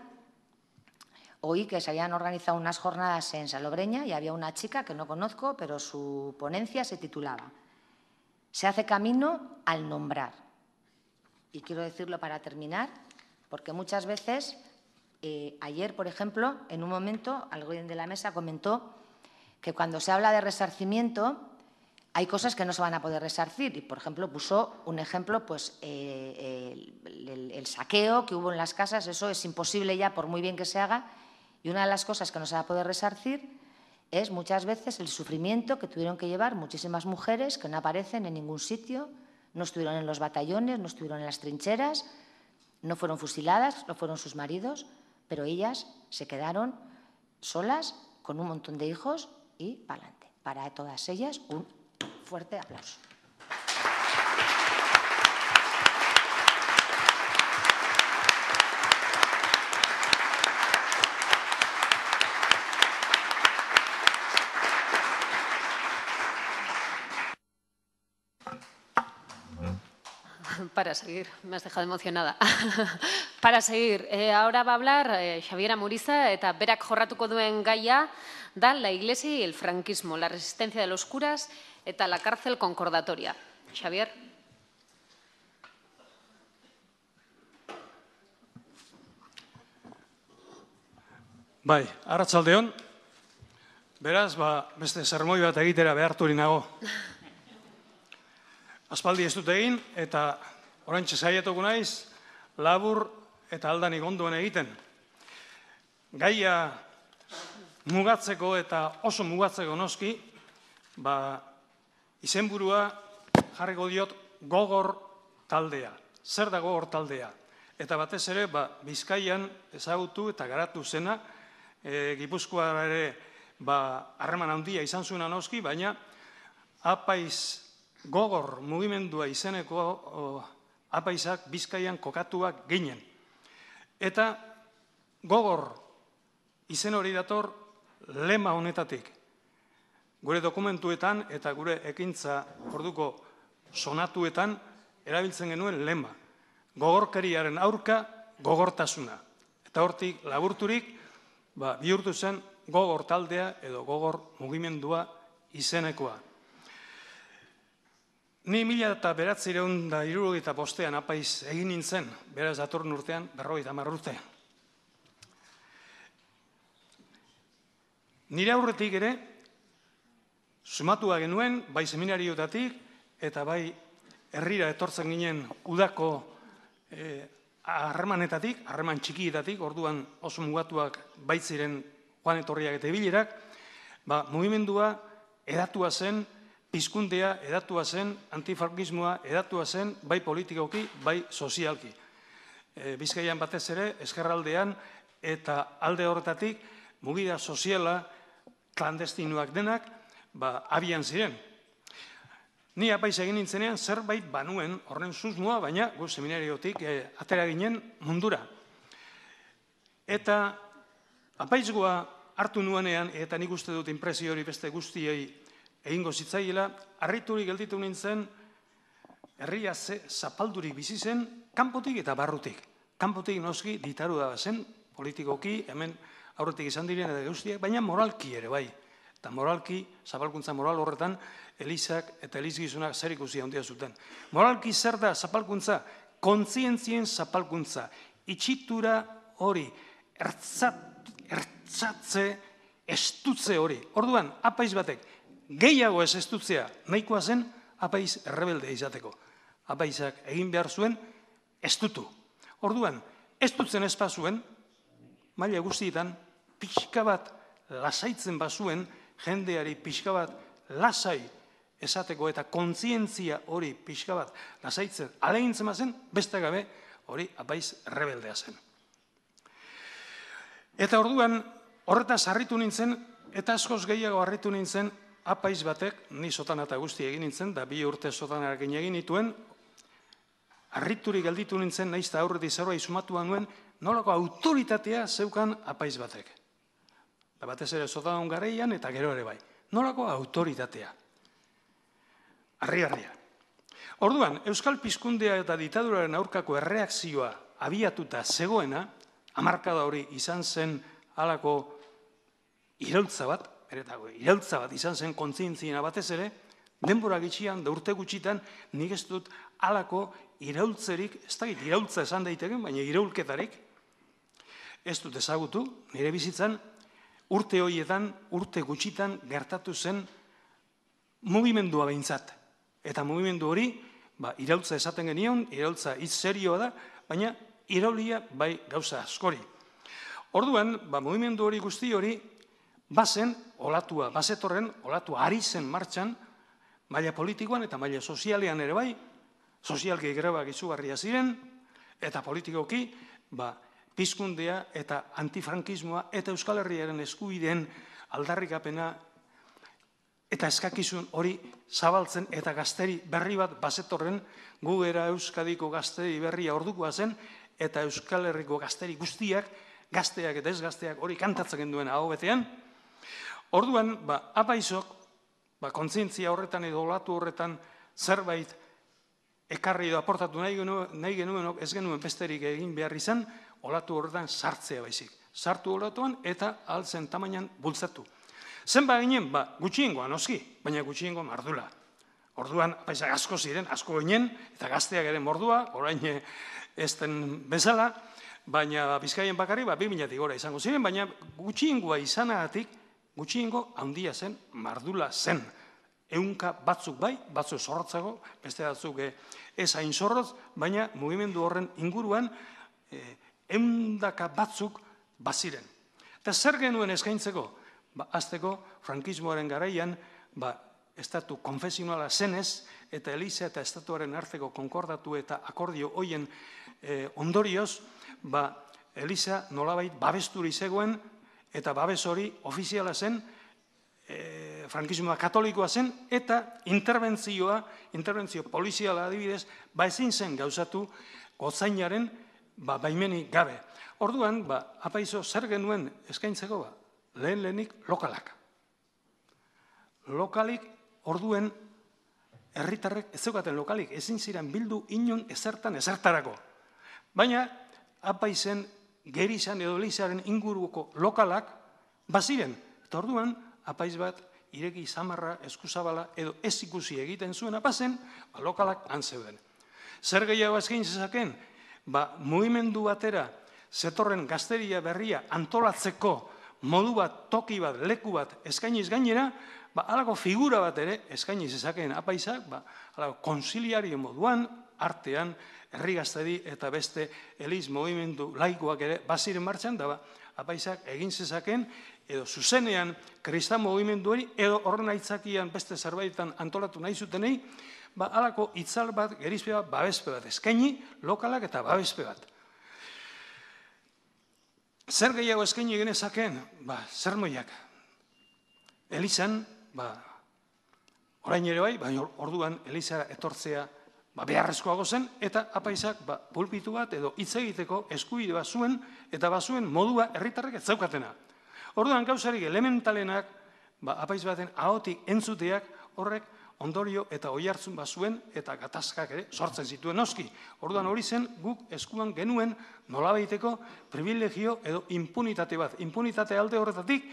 oí que se habían organizado unas jornadas en Salobreña y había una chica que no conozco, pero su ponencia se titulaba «Se hace camino al nombrar». Y quiero decirlo para terminar, porque muchas veces, ayer, por ejemplo, en un momento, alguien de la mesa comentó que cuando se habla de resarcimiento hay cosas que no se van a poder resarcir. Y, por ejemplo, puso un ejemplo, pues el saqueo que hubo en las casas, eso es imposible ya por muy bien que se haga. Y una de las cosas que no se va a poder resarcir es muchas veces el sufrimiento que tuvieron que llevar muchísimas mujeres que no aparecen en ningún sitio, no estuvieron en los batallones, no estuvieron en las trincheras, no fueron fusiladas, no fueron sus maridos, pero ellas se quedaron solas con un montón de hijos y para adelante. Para todas ellas, un fuerte aplauso. Para seguir, me has dejado emocionada. Para seguir, ahora va a hablar Xabier Amuriza eta berak jorratuko duen gaia da la Iglesia y el franquismo, la resistencia de los curas eta la cárcel concordatoria. Xabier. Bai, arratsaldeon. Beraz, beste sermoi bat egitera beharturik nago. Aspaldi ez dut egin eta oraintxe saiatuko naiz labur eta aldanik ondoen egiten. Gaia mugatzeko eta oso mugatzeko noski, izenburua jarriko diot gogor taldea. Zer da gogor taldea? Eta batez ere, Bizkaian ezagutu eta garatu zena, Gipuzkoa ere harreman handia izan zuena noski, baina apaiz gogor mugimendua izeneko apaisak Bizkaian kokatuak ginen. Eta gogor izen hori dator lema honetatik. Gure dokumentuetan eta gure ekintza orduko sonatuetan erabiltzen genuen lema. Gogorkeriaren aurka gogortasuna. Eta hortik laburturik bihurtu zen gogor taldea edo gogor mugimendua izenekoa. Ni 1975 apaiz egin nintzen, beraz datorren urtean 50 urte. Nire aurretik ere, sumatua genuen, bai seminariotatik, eta bai herrira etortzen ginen udako harremanetatik, harreman txikietatik, orduan oso mugatuak baitziren joan etorriak eta ibilerak, mugimendua edatua zen, pizkundea edatua zen, antifrankismoa edatua zen, bai politikoki, bai sozialki. Bizkaian batez ere, ezkerraldean eta alde horretatik, mugida soziala, klandestinoak denak, abian ziren. Ni apaiz egin nintzenean zerbait banuen horren susmoa, baina gu seminariotik atera ginen mundura. Eta apaizgoa hartu nuenean, eta nik uste dut inpresio hori beste guztiei egingo zitzaiela, harriturik gelditu nintzen, herria zapaldurik bizi zen, kanpotik eta barrutik. Kanpotik noski ditaru da zen, politikoki, hemen aurretik izan diren eta guztiak, baina moralki ere bai. Eta moralki, zapalkuntza moral horretan, elizak eta elizgizunak zer ikusi handia zuten. Moralki zer da zapalkuntza? Kontzientzien zapalkuntza. Itxitura hori, ertzatze, estutze hori. Orduan, apaiz batek, gehiago ez estutzea, nahikoa zen, apaiz errebelde izateko. Apaizak egin behar zuen, estutu. Orduan, estutzen ez bazuen, maila guztietan, pixka bat lasaitzen bazuen, jendeari pixka bat lasai esateko eta kontzientzia hori pixka bat lasaitzen alegintzen bazen, beste gabe hori apaiz rebeldea zen. Eta orduan horretaz harritu nintzen, eta askoz gehiago harritu nintzen apaiz batek, ni sotana eta guzti egin nintzen, da 2 urte sotanarekin egin nituen, harriturik gelditu nintzen, nahiz eta aurretik zerbait sumatua nuen, nolako autoritatea zeukan apaiz batek. Batez ere sotanon garaian eta gero ere bai. Nolako autoritatea. Harri-harria. Orduan, Euskal Pizkundea eta ditaduraren aurkako erreakzioa abiatuta zegoena, hamarkada hori izan zen halako iraultza bat izan zen kontzientziena batez ere, denbora gitxian, da urte gutxitan, nik ez dut halako iraultzerik, ez dakit iraultza esan daiteken, baina iraulketarik, ez dut ezagutu, nire bizitzan, urte horietan, urte gutxitan gertatu zen mugimendua behintzat. Eta mugimendu hori, iraultza esaten genion, iraultza hitz serioa da, baina iraulia bai gauza askori. Orduan, mugimendu hori guzti hori, bazen olatua, bazetorren olatua ari zen martxan, maila politikoan eta maila sozialean ere bai, sozialki grebak izugarria ziren, eta politikoki, pizkundea eta antifrankismoa eta Euskal Herriaren eskubideen aldarrikapena eta eskakizun hori zabaltzen eta gazteri berri bat bazetorren, gu era Euskadiko gazteri berria ordukoa zen eta Euskal Herriko gazteri guztiak, gazteak eta ez gazteak hori kantatzen duen aho betean. Orduan, apaizok, kontzientzia horretan edo olatu horretan zerbait ekarri edo aportatu nahi genuenok, ez genuen besterik egin behar izan, olatu horretan sartzea baizik. Sartu olatuan eta altzen tamainan bultzatu. Zenba ginen, gutxiengoan noski, baina gutxiengo mardula. Orduan, apaisak asko ziren, asko ginen, eta gazteak ere mordua, orain ez den bezala, baina Bizkaien bakarri, 2000-tik gora izango ziren, baina gutxiengoa izanagatik, gutxiengo handia zen, mardula zen. Ehunka batzuk bai, batzuk zorrotzago, beste batzuk ez hain zorrotz, baina mugimendu horren inguruan, ehundaka batzuk baziren. Eta zer genuen eskaintzeko? Azteko, frankismoaren garaian, estatu konfesionala zenez, eta Eliza eta estatuaren arteko konkordatu eta akordio hoien ondorioz, Eliza nolabait babesturi zegoen, eta babes hori ofiziala zen, frankismoa katolikoa zen, eta interbentzio poliziala adibidez, ezin zen gauzatu gotzainaren baimenik gabe. Orduan, apaizo zer genuen eskaintzeko, lehenik lokalak. Lokalik, orduen, herritarrek ez zeukaten lokalik, ezin ziren bildu inon ezertarako. Baina, apaizen, gerizan edo Elizaren inguruko lokalak, baziren. Eta orduan, apaiz bat, ireki zamarra, eskuzabala, edo ez ikusi egiten zuen apazen, lokalak antzeuden. Zer gehiago eskain zezaken? Mugimendu batera, zetorren gazteria berria antolatzeko modu bat, toki bat, leku bat eskainiz gainera, halako figura bat ere eskainiz ezakeen apaizak, halako konsiliario moduan, artean, Herri Gaztedi eta beste eliz mugimendu laikoak ere baziren martxan, da apaisak egin zezaken, edo zuzenean kristau mugimenduari, edo horren aitzakian beste zerbaitan antolatu nahi zutenei, halako itzal bat, gerizpe bat, babespe bat, eskaini, lokalak eta babespe bat. Zer gehiago eskaini genezakeen? Sermoiak. Elizan, orain ere bai, baina orduan Elizara etortzea beharrezkoago zen, eta apaisak pulpitu bat edo hitz egiteko eskubide bat zuen, eta bazuen modua herritarrek ez zaukatena. Orduan gauzarik elementalenak, apaiz baten ahotik entzuteak horrek ondorio eta oihartzun bazuen, eta gatazkak ere sortzen zituen noski. Orduan hori zen guk eskuan genuen nolabaiteko privilegio edo impunitate bat. Impunitate alde horretatik,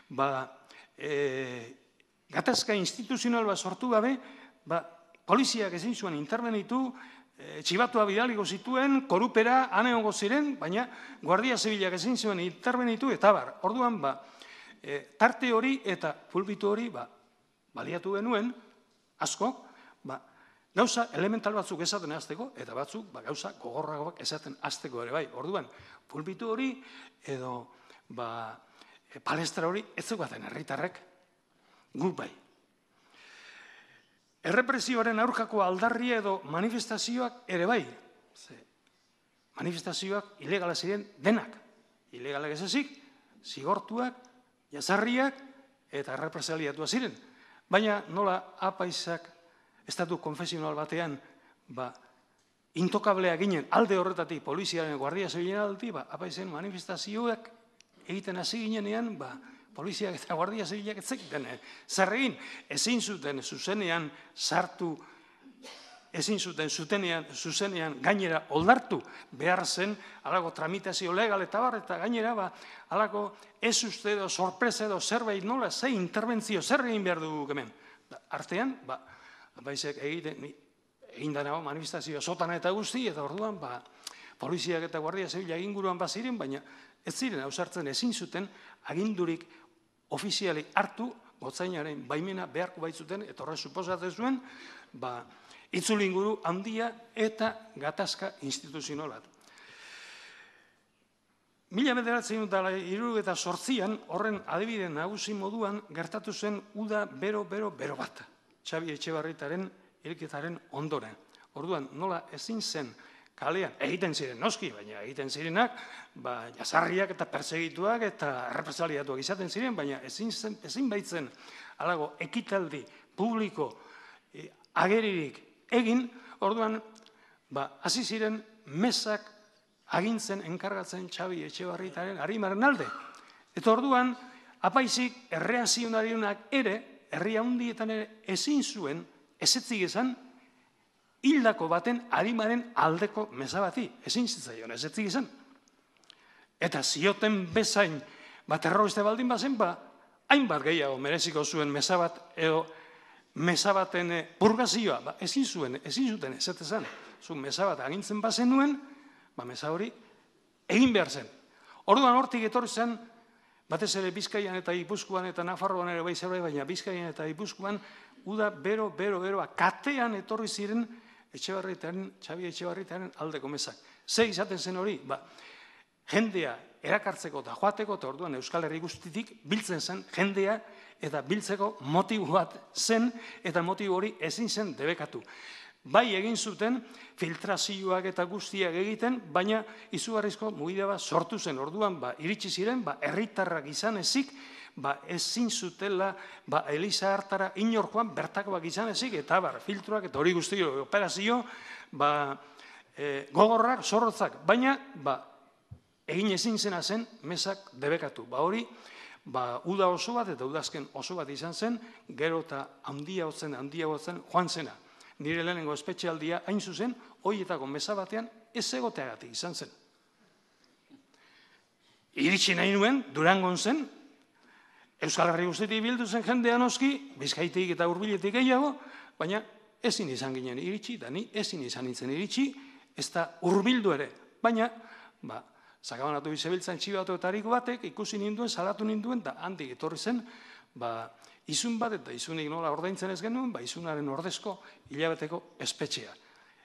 gatazka instituzional bat sortu gabe, poliziak ezin zuen intervenitu, txibatua bidaliko zituen, korupera, aneongo ziren, baina Guardia Zibilak ezin zuen intervenitu, eta orduan, tarte hori eta pulpitu hori baliatu genuen, asko, gauza elemental batzuk esaten hasteko, eta batzuk gauza gogorragoak esaten hasteko ere bai. Orduan, pulpitu hori edo palestra hori ez zeukaten herritarrek, guk bai. Errepresioaren aurkako aldarria edo manifestazioak ere bai. Manifestazioak ilegala ziren denak. Ilegalak ez ezik, zigortuak, jazarriak eta errepresaliatua ziren. Baina nola apaisak estatu konfesional batean intokablea ginen alde horretatik poliziaren Guardia Zibilen aldetik, apaisen manifestazioak egiten hasi ginenean, poliziak eta Guardia Zibilak ez zekiten zer egin, ezin zuten zuzenean sartu, ezin zuten zuzenean gainera oldartu behar zen, halako tramitazio legal eta gainera halako ez uste edo sorpresa edo zerbait nola, ze interbentzio zer egin behar dugu hemen. Artean, apaisek egin danago manifestazioa sotan eta guzti, eta orduan poliziak eta Guardia Zibilak inguruan baziren, baina ez ziren ausartzen ezin zuten agindurik ofizialik hartu, gotzainaren baimena beharko baitzuten, eta horre suposatzen zuen, itzuli inguru handia eta gatazka instituzional bat. 1978an horren adibide nagusi moduan gertatu zen uda bero bat, Txabi Etxebarritaren hilketaren ondoren. Orduan, nola ezin zen kalean, egiten ziren noski, baina egiten zirenak, jazarriak eta persegituak eta errepresaliatuak izaten ziren, baina ezin baitzen halago ekitaldi publiko ageririk egin, orduan, hasi ziren mesak agintzen enkargatzen Txabi Etxebarritaren arimaren alde. Eta orduan, apaisik erreazionarionak ere, herria handietan ere ezin zuen, ezetzik esan, hildako baten arimaren aldeko meza bati, ezin zitzaion, ezetzik izan. Eta zioten bezain, terroriste baldin bazen, hainbat gehiago mereziko zuen meza bat, edo meza baten purgazioa, ezin zuten ezetezan. Zuen meza bat agintzen bazen nuen, meza hori egin behar zen. Orduan hortik etorri zen, batez ere Bizkaian eta Gipuzkoan eta Nafarroan ere bai zerbait, baina Bizkaian eta Gipuzkoan uda bero, katean etorri ziren Txabi Etxebarritaren aldeko mezak. Ze izaten zen hori? Jendea erakartzeko eta joateko, eta orduan Euskal Herri guztitik biltzen zen jendea eta biltzeko motibo bat zen, eta motibo hori ezin zen debekatu. Bai egin zuten filtrazioak eta guztiak egiten, baina izugarrizko mugide bat sortu zen. Orduan iritsi ziren, herritarrak izan ezik, ezin zutela Eliza hartara inor joan bertakoak izan ezik, eta filtroak eta hori guztio operazio gogorrak, zorrotzak, baina egin ezin zena zen mesak debekatu. Hori uda oso bat eta udazken oso bat izan zen, gero eta handia hotzen joan zena. Nire lehenengo espetxealdia hain zuzen, horietako meza batean ez egoteagatik izan zen. Iritsi nahi nuen, Durangon zen, Euskal Herri guztitik bildu zen jendea noski, Bizkaitik eta Hurbiletik gehiago, baina ezin izan ginen iritsi, da ni ezin izan nintzen iritsi, ez da hurbildu ere. Baina, sakabanatu bizebiltzen txibatoetariko batek, ikusi ninduen, salatu ninduen, da handik etorri zen, izun bat, eta izunik nola ordaintzen ez genuen, izunaren ordezko hilabeteko espetxea.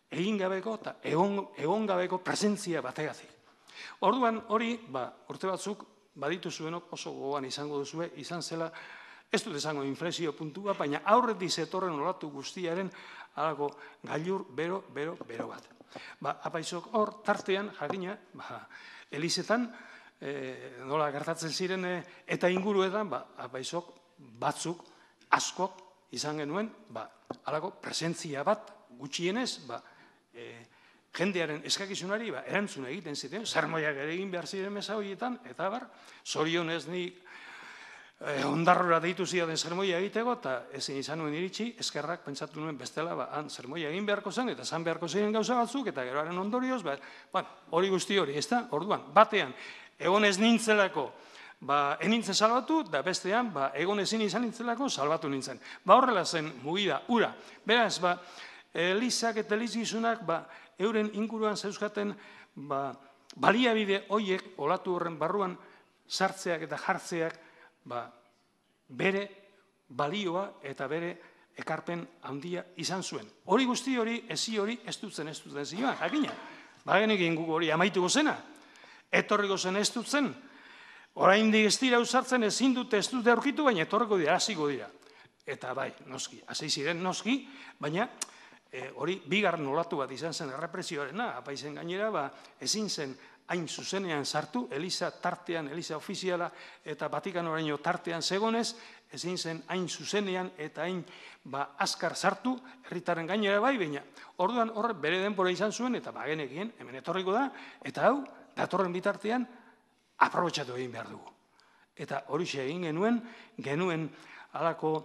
egin gabeko eta egon gabeko presentzia bategatik. Orduan hori, urte batzuk baditu zuenok oso gogoan izango duzue, izan zela, ez dut esango inflexio puntua, baina aurretik zetorren olatu guztiaren halako gailur bero bat. Apaizok hor, tartean, jakina, elizetan, nola gertatzen ziren eta inguruetan, apaizok batzuk, askok izan genuen, halako presentzia bat gutxienez, jendearen eskakizunari erantzun egiten ziten, sermoiak ere egin behar ziren meza horietan, eta zorionez nik ondarrora deitu zidaten sermoia egiteko, eta ezin izan nuen iritsi, eskerrak pentsatu nuen bestela, han sermoia egin beharko zen, eta zan beharko ziren gauza batzuk, eta geroaren ondorioz, hori guzti hori, ez da? Orduan, batean, egon ez nintzelako, enintzen salbatu, da bestean, egon ezin izan nintzelako, salbatu nintzen. Horrela zen mugida, ura. Beraz, elizak eta elizgizunak, euren inguruan zeuzkaten baliabide hoiek, olatu horren barruan, sartzeak eta jartzeak, bere balioa eta bere ekarpen handia izan zuen. Hori guzti hori, ezi hori, ez dutzen zioan, jakina. Bagenekin guk hori amaituko zena, etorriko zen ez dutzen, oraindik ez dira usartzen, ezin dute ez dute aurkitu, baina etorriko dira, hasiko dira. Eta noski, hasi ziren noski, baina hori bigarren olatu bat izan zen errepresioarena, apaizen gainera, ezin zen hain zuzenean sartu, Eliza tartean, Eliza ofiziala eta Vatikanoraino tartean zegonez, ezin zen hain zuzenean eta hain azkar sartu, herritaren gainera baina orduan horrek bere denbora izan zuen, eta bagenekien, hemen etorriko da, eta hau, datorren bitartean, aprobetxatu egin behar dugu. Eta hori egin genuen halako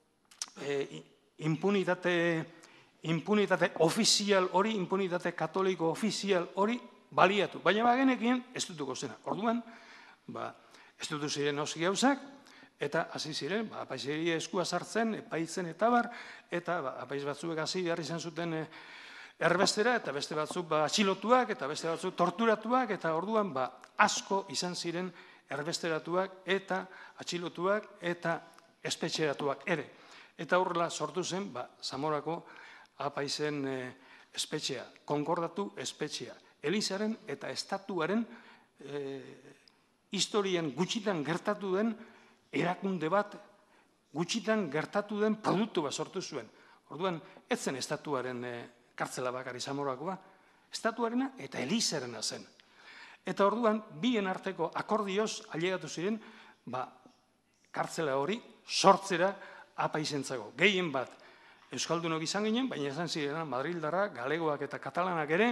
impunitate ofizial hori, impunitate katoliko ofizial hori baliatu. Baina bagenekien ez dutuko zena. Orduan, ez dutu ziren oski gauzak, eta hasi ziren, apaizeri eskua sartzen, epaitzen eta eta apaiz batzuek hasi behar izan zuten erbestera, eta beste batzuk atxilotuak, eta beste batzuk torturatuak, eta orduan asko izan ziren erbesteratuak, eta atxilotuak, eta espetxeratuak ere. Eta horrela sortu zen, Zamorako apaizen espetxea, konkordatu espetxea. Elizaren eta estatuaren historian gutxitan gertatu den erakunde bat, gutxitan gertatu den produktu bat sortu zuen. Orduan, ez zen estatuaren kartzela bakari Zamorakoa, estatuarena eta Elizarena zen. Eta orduan, bien arteko akordioz ailegatu ziren, kartzela hori sortzera apaizentzako. Gehien bat euskaldunok izan ginen, baina izan ziren Madrildarrak, galegoak eta katalanak ere,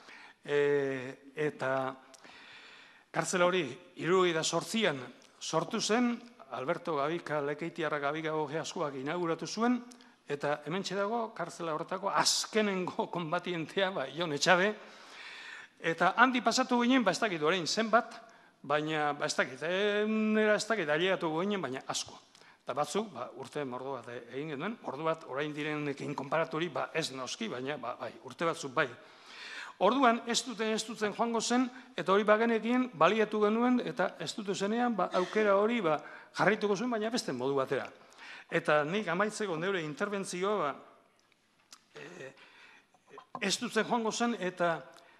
eta kartzela hori 78an sortu zen, Alberto Gabika, Lekeitiarra Gabika Geaskuak inauguratu zuen, eta hemen dago kartzela horretako azkenengo konbatientea, Jon Etxabe, eta handi pasatu ginen, ez dakit orain zenbat, baina ez dakit, ailegatu ginen, baina asko. Eta batzuk, urte mordo bat egin genuen, ordu bat orain direnekin konparaturi, ez noski, baina urte batzuk bai. Orduan, ez duten joango zen, eta hori bagenekien baliatu genuen, eta ez dute zenean, aukera hori jarrituko zuen, baina beste modu batera. Eta nik amaitzeko neure interbentzioa, ez duten joango zen, eta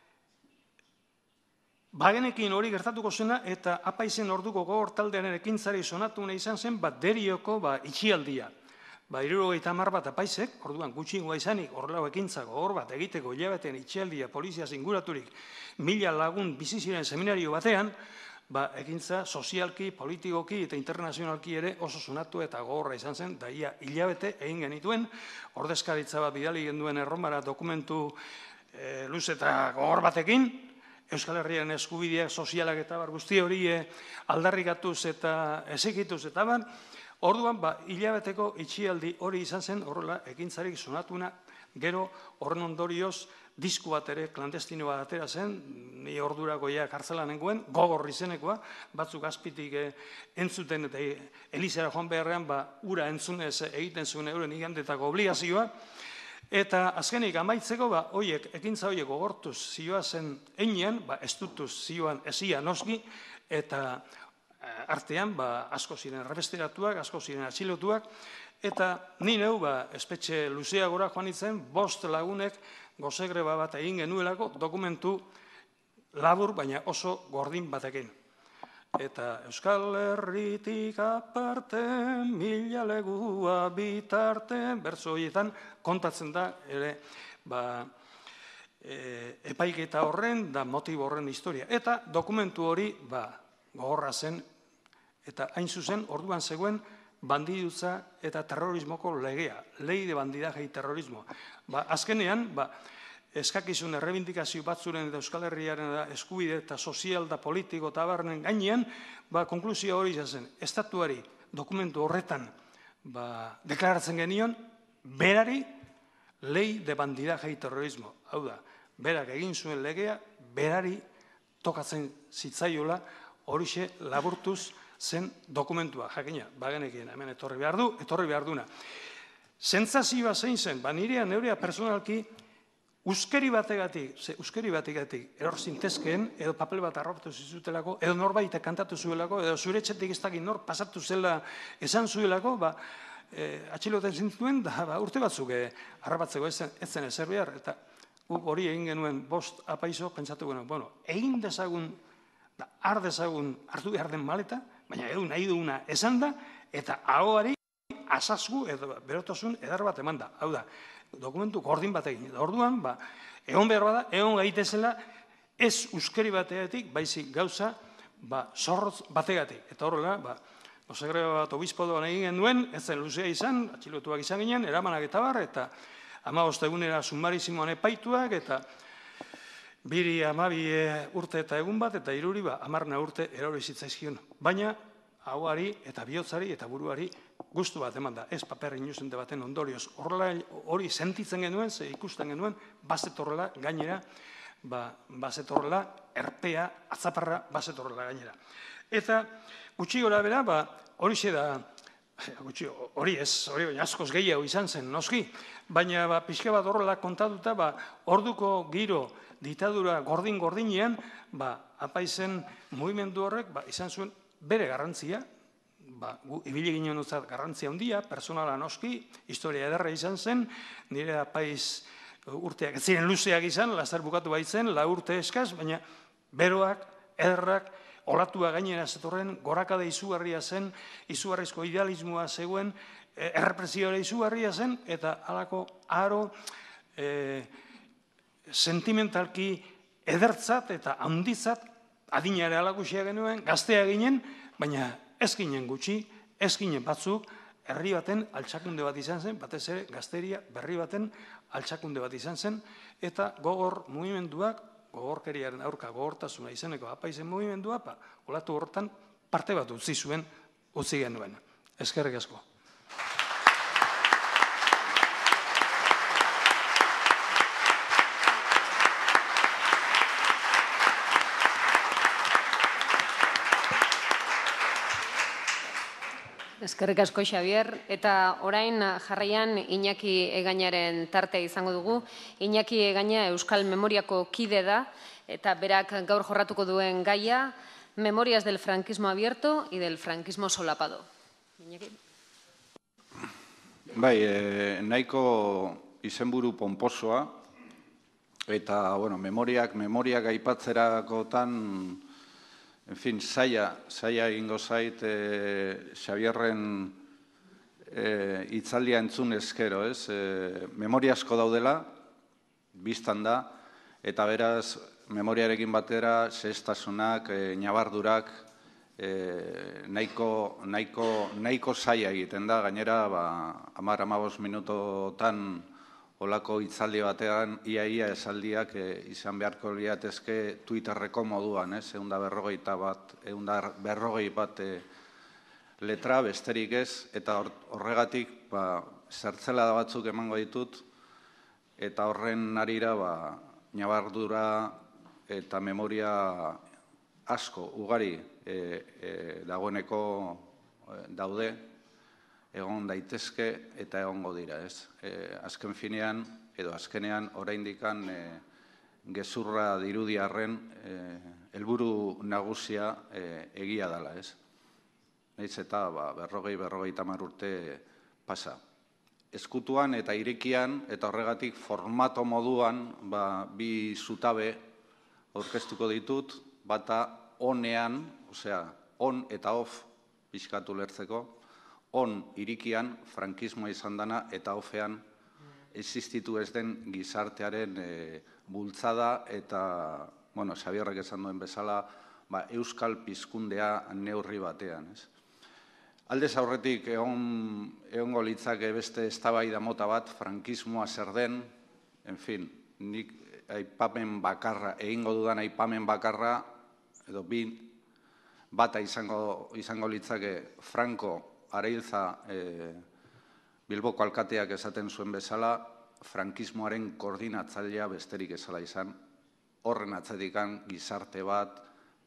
bagenekin hori gertatuko zena, eta apaizen orduko gogor taldearen ekintzari sonatu nahi izan zen, derioko itxialdia. 70 bat apaizek, orduan gutxingoa izanik, horrela ekintza gogor bat egiteko hilabetean itxialdia polizia inguraturik 1000 lagun bizi ziren seminario batean, ekintza sozialki, politikoki eta internazionalki ere oso sonatu eta gogorra izan zen, da ia hilabete egin genituen, ordezkaritza bat bidali genduen Erromara dokumentu luze eta gogor batekin, Euskal Herriaren eskubideak sozialak eta guzti hori aldarrikatuz eta ezekituz eta orduan, hilabeteko itxialdi hori izan zen, horrela, ekintzarik sonatuna, gero horren ondorioz, disku bat ere, klandestino bat atera zen, ni ordurako ja kartzelan nengoen, gogor izenekoa, batzuk azpitik entzuten eta Elizara joan beharrean, ura entzunez egiten zuen euren igandetako obligazioa, eta azkenik amaitzeko, ekintza horiek gogortuz zioa zen einean, ez dutuz zioan ezia noski, eta artean, asko ziren errebesteratuak, asko ziren atxilotuak, eta ni neu, espetxe luzea gora joan itzen, 5 lagunek goze greba bat egin genuelako dokumentu labur, baina oso gordin batekin. Eta Euskal Herritik aparte, mila legua bitarte, bertso horietan kontatzen da ere, epaiketa horren da motibo horren historia. Eta dokumentu hori gogorra zen, eta hain zuzen orduan zegoen bandidutza eta terrorismoko legea, lei de bandidaje y terrorismo. Azkenean, eskakizun errebindikazio batzuren eta Euskal Herriaren eskubide eta sozial da politiko eta barnen gainean, konklusio hori zen, estatuari dokumentu horretan deklaratzen genion, berari lei de bandidaje y terrorismo. Hau da, berak egin zuen legea, berari tokatzen zitzaiola horixe laburtuz zen dokumentua, jakina, bagenekien, hemen etorri behar duna. Sentsazioa zein zen, neurea personalki, euskeri bategatik eror zintezkeen, edo papel bat arropatu zizutelako, edo norbait kantatu zuelako, edo zure etxetik ez dakit nor pasatu zela esan zuelako, atxiloten zintuen, da urte batzuk harrapatzeko ez zen ezer behar, eta hori egin genuen 5 apaizo, pentsatu genuen, egin dezagun, har dezagun hartu behar den maleta, baina edo nahi duguna esan da, eta ahoari asazgu edo berotasun edar bat eman da. Hau da, dokumentu gordin bat egin. Orduan, egon behar bada, egon gaitezela ez euskeri bategatik, baizik gauza, zorrotz bategatik. Eta horrela, Osegreba bat obizpodoan egin genuen, ez zen luzea izan, atxilotuak izan ginen, eramanak eta bar, eta 15 egunera sumarizimoan epaituak, eta 2-12 urte eta egun bat, eta 3 10 urte erori zitzaizkion. Baina, hauari eta bihotzari eta buruari gustu bat eman da. Ez paper inuzente baten ondorioz. Hori sentitzen genuen, ze ikusten genuen, bazetorrela gainera, bazetorrela erpea, atzaparra bazetorrela gainera. Eta gutxi gora bera, hori da, hori baina askoz gehiago izan zen, noski, baina pixka bat horrela kontatuta, orduko giro ditadura gordin-gordinean, apaizen mugimendu horrek izan zuen bere garrantzia, ibili ginen utzat garrantzia handia, personala noski, historia ederra izan zen, nire apaiz urteak ez ziren luzeak izan, laster bukatu baitzen, 4 urte eskaz, baina beroak, ederrak, olatua gainera zetorren, gorakada izugarria zen, izugarrizko idealismoa zegoen, errepresioa izugarria zen, eta halako aro sentimentalki edertzat eta handitzat adinare alakusia genuen, gaztea ginen, baina ez ginen gutxi, ez ginen batzuk, herri baten altxakunde bat izan zen, batez ere gazteria berri baten altxakunde bat izan zen, eta gogor mugimenduak, gogorkeriaren aurka gogortasuna izeneko apaizen mugimendua, olatu horretan parte bat utzi zuen, utzi genuen. Eskerrik asko. Eskerrik asko, Xabier. Eta orain jarraian Iñaki Egañaren tartea izango dugu. Iñaki Egaña Euskal Memoriako kide da, eta berak gaur jorratuko duen gaia, Memorias del franquismo abierto y del franquismo solapado. Iñaki? Nahiko izenburu pomposoa, eta, memoriak aipatzerakotan, en fin, zaila egingo zait Xabierren hitzaldia entzun ezkero, ez? Memoria asko daudela, biztan da, eta beraz, memoriarekin batera, zehestasunak, ñabardurak, nahiko zaila egiten da, gainera, 10-15 minutotan olako hitzaldi batean, ia esaldiak izan beharko liatezke Twitterreko moduan, 140 bat letra, besterik ez, eta horregatik zertzelada batzuk emango ditut, eta horren arira ñabardura eta memoria asko, ugari dagoeneko daude, egon daitezke eta egongo dira, ez? Azken finean, edo azkenean, oraindikan gezurra dirudiarren helburu nagusia egia dela, ez? Nahiz eta 40-50 urte pasa. eskutuan eta irekian, eta horregatik formato moduan bi zutabe aurkeztuko ditut, bata onean, osea, on eta off pixkatu lertzeko, on irikian frankismoa izan dana eta offean existitu ez den gizartearen bultzada eta, bueno, Xabierrek esan duen bezala, euskal pizkundea neurri batean, ez? Aldez aurretik egongo litzake beste eztabaida mota bat, frankismoa zer den, en fin, nik aipamen bakarra, egingo dudan aipamen bakarra, edo bata izango litzake Franco Areilza Bilboko alkateak esaten zuen bezala, frankismoaren koordinatzailea besterik ezala izan, horren atzetikan gizarte bat,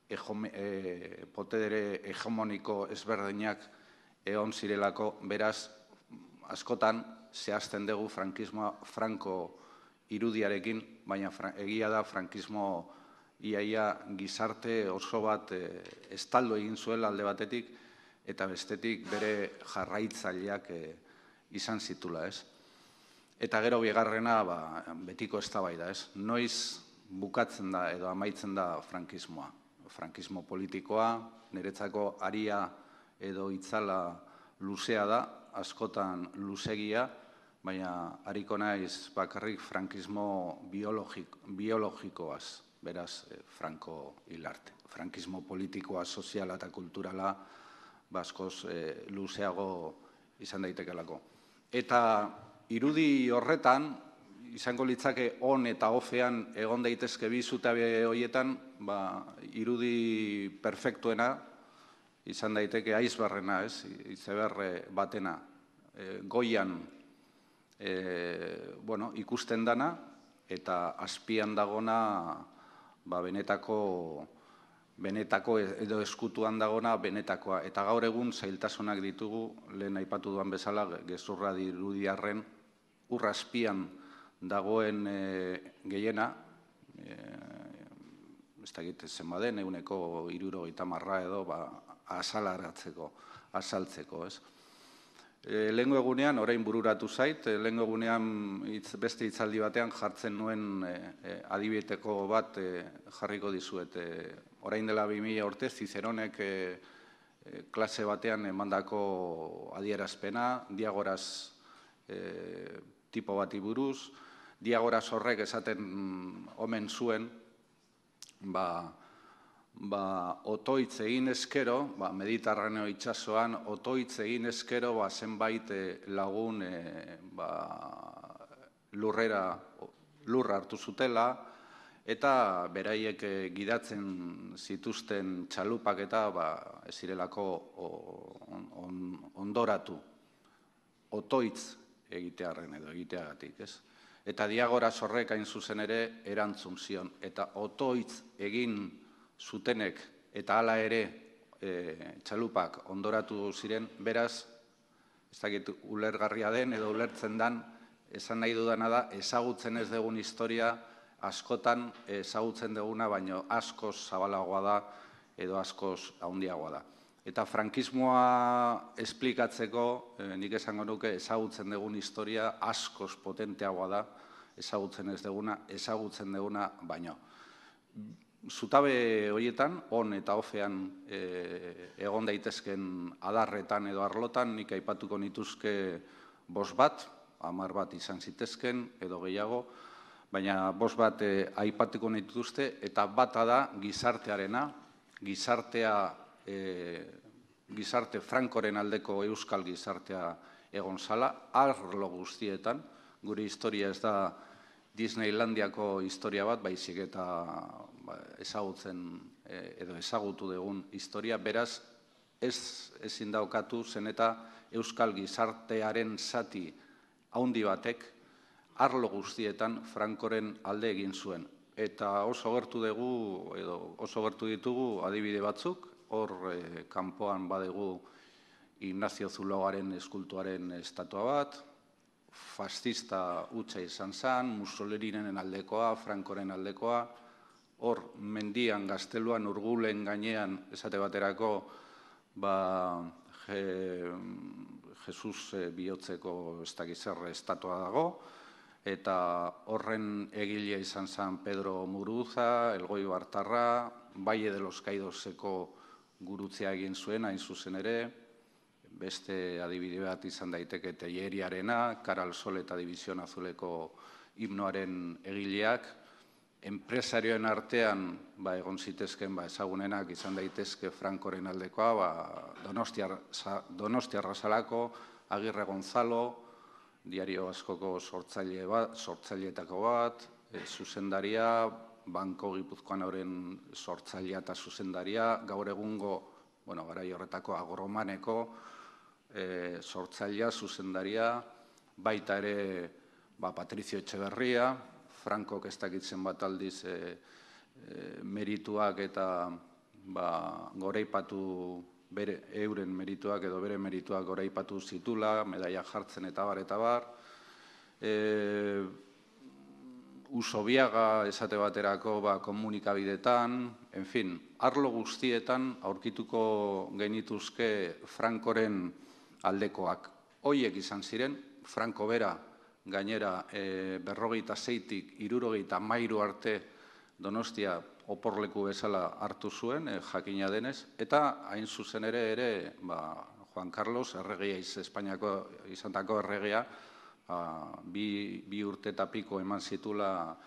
potere hegemoniko ezberdinak egon zirelako, beraz, askotan zehazten dugu frankismoa Franco irudiarekin, baina egia da frankismo iaia gizarte oso bat estaldu egin zuela alde batetik, eta bestetik bere jarraitzaileak izan zitula, ez? Eta gero bigarrena betiko eztabaida, ez? Noiz bukatzen da edo amaitzen da frankismoa. Frankismo politikoa, niretzako aria edo itzala luzea da, askotan luzegia, baina hariko naiz bakarrik frankismo biologikoaz, beraz Franco hil arte. Frankismo politikoa, soziala eta kulturala askoz luzeago izan daitekelako. Eta irudi horretan, izango litzake on eta offean egon daitezke bi zutabe horietan, irudi perfektuena izan daiteke aizberrena, ez? Izeberre batena. Goian ikusten dana, eta azpian dagona benetako edo eskutuan dagona benetakoa. Eta gaur egun zailtasunak ditugu, lehen aipatu duan bezala, gezurra dirudiarren, ur azpian dagoen gehiena, ez dakit zenbaden, 70% edo, azaltzeko, ez? Lehengo egunean, orain bururatu zait, lehengo egunean beste hitzaldi batean jartzen nuen adibideko bat jarriko dizuet. Orain dela 2000 urte, Zizeronek klase batean emandako adierazpena, Diagoras tipo bati buruz, Diagoras horrek esaten omen zuen, otoitz egin ezkero, Mediterraneo itsasoan, otoitz egin ezkero zenbait lagun lurra hartu zutela, eta beraiek gidatzen zituzten txalupak eta ez zirelako ondoratu, otoitz egitearren edo egiteagatik, ez? Eta Diagoras horrek hain zuzen ere erantzun zion, eta otoitz egin zutenek eta hala ere txalupak ondoratu ziren, beraz, ez dakit ulergarria den edo ulertzen den, esan nahi dudana da, ezagutzen ez dugun historia, askotan ezagutzen duguna, baino askoz zabalagoa da edo askoz handiagoa da. Eta frankismoa esplikatzeko, nik esango nuke ezagutzen dugun historia askoz potenteagoa da, ezagutzen ez duguna, ezagutzen duguna baino. Zutabe horietan, on eta offean egon daitezken adarretan edo arlotan, nik aipatuko nituzke 5 bat, 10 bat izan zitezken edo gehiago, baina 5 bat aipatuko nituzte, eta bata da gizartearena, gizarte Frankoren aldeko euskal gizartea egon zala, arlo guztietan, gure historia ez da Disneylandiako historia bat, baizik eta ezagutzen edo ezagutu dugun historia, beraz ezin daukatu zen eta euskal gizartearen zati haundi batek arlo guztietan Frankoren alde egin zuen. Eta oso gertu dugu, edo oso gertu ditugu adibide batzuk, hor kanpoan badegu Ignacio Zulogaren eskultuaren estatua bat, fascista hutsa izan zen, Mussoliniren aldekoa, Frankoren aldekoa, hor mendian, gazteluan, urgulen gainean, esate baterako, Jesus bihotzeko ez dakiz zer estatua dago, eta horren egilea izan zen Pedro Muruza, Elgoi Bartarra, Valle de los Caidoseko gurutzea egin zuen, hain zuzen ere, beste adibide bat izan daiteke Telleriarena, Cara al Sol eta División Azuleko himnoaren egileak, enpresarioen artean egon zitezken ezagunenak izan daitezke Frankoren aldekoa, Donostiarra Salako, Agirre Gonzalo, Diario Askoko sortzaileetako bat, zuzendaria, Banko Gipuzkoanoren sortzailea eta zuzendaria, gaur egungo, garai horretako Agromaneko sortzailea, zuzendaria, baita ere Patricio Etxeberria, Frankok ez dakitzen bat aldiz merituak eta goraipatu euren merituak edo bere merituak goraipatu zitula, medaia jartzen eta bar. Usobiaga esate baterako komunikabidetan, en fin, arlo guztietan aurkituko genituzke Frankoren aldekoak. Hoiek izan ziren, Franko bera gainera 46tik 73 arte Donostia oporleku bezala hartu zuen, jakina denez, eta hain zuzen ere Juan Carlos, erregea Espainiako izandako erregea, bi urte eta piko eman zitula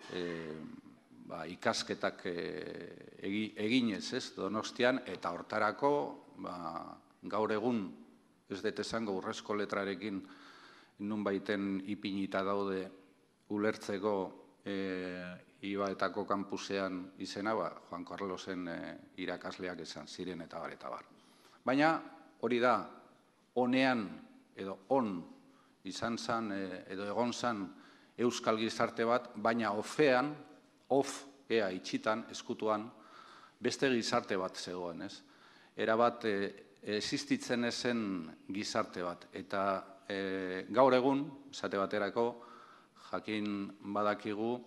ikasketak eginez Donostian, eta hortarako gaur egun ez dut esango urrezko letrarekin nunbaiten ipinita daude ulertzeko Ibaetako kampusean izena, Juan Carlosen irakasleak esan ziren eta bar. Baina hori da, honean edo izan zen edo egon zen euskal gizarte bat, baina ofean, ea itxitan, eskutuan, beste gizarte bat zegoen, ez? Erabat existitzen ezen gizarte bat, eta gaur egun, esate baterako, jakin badakigu,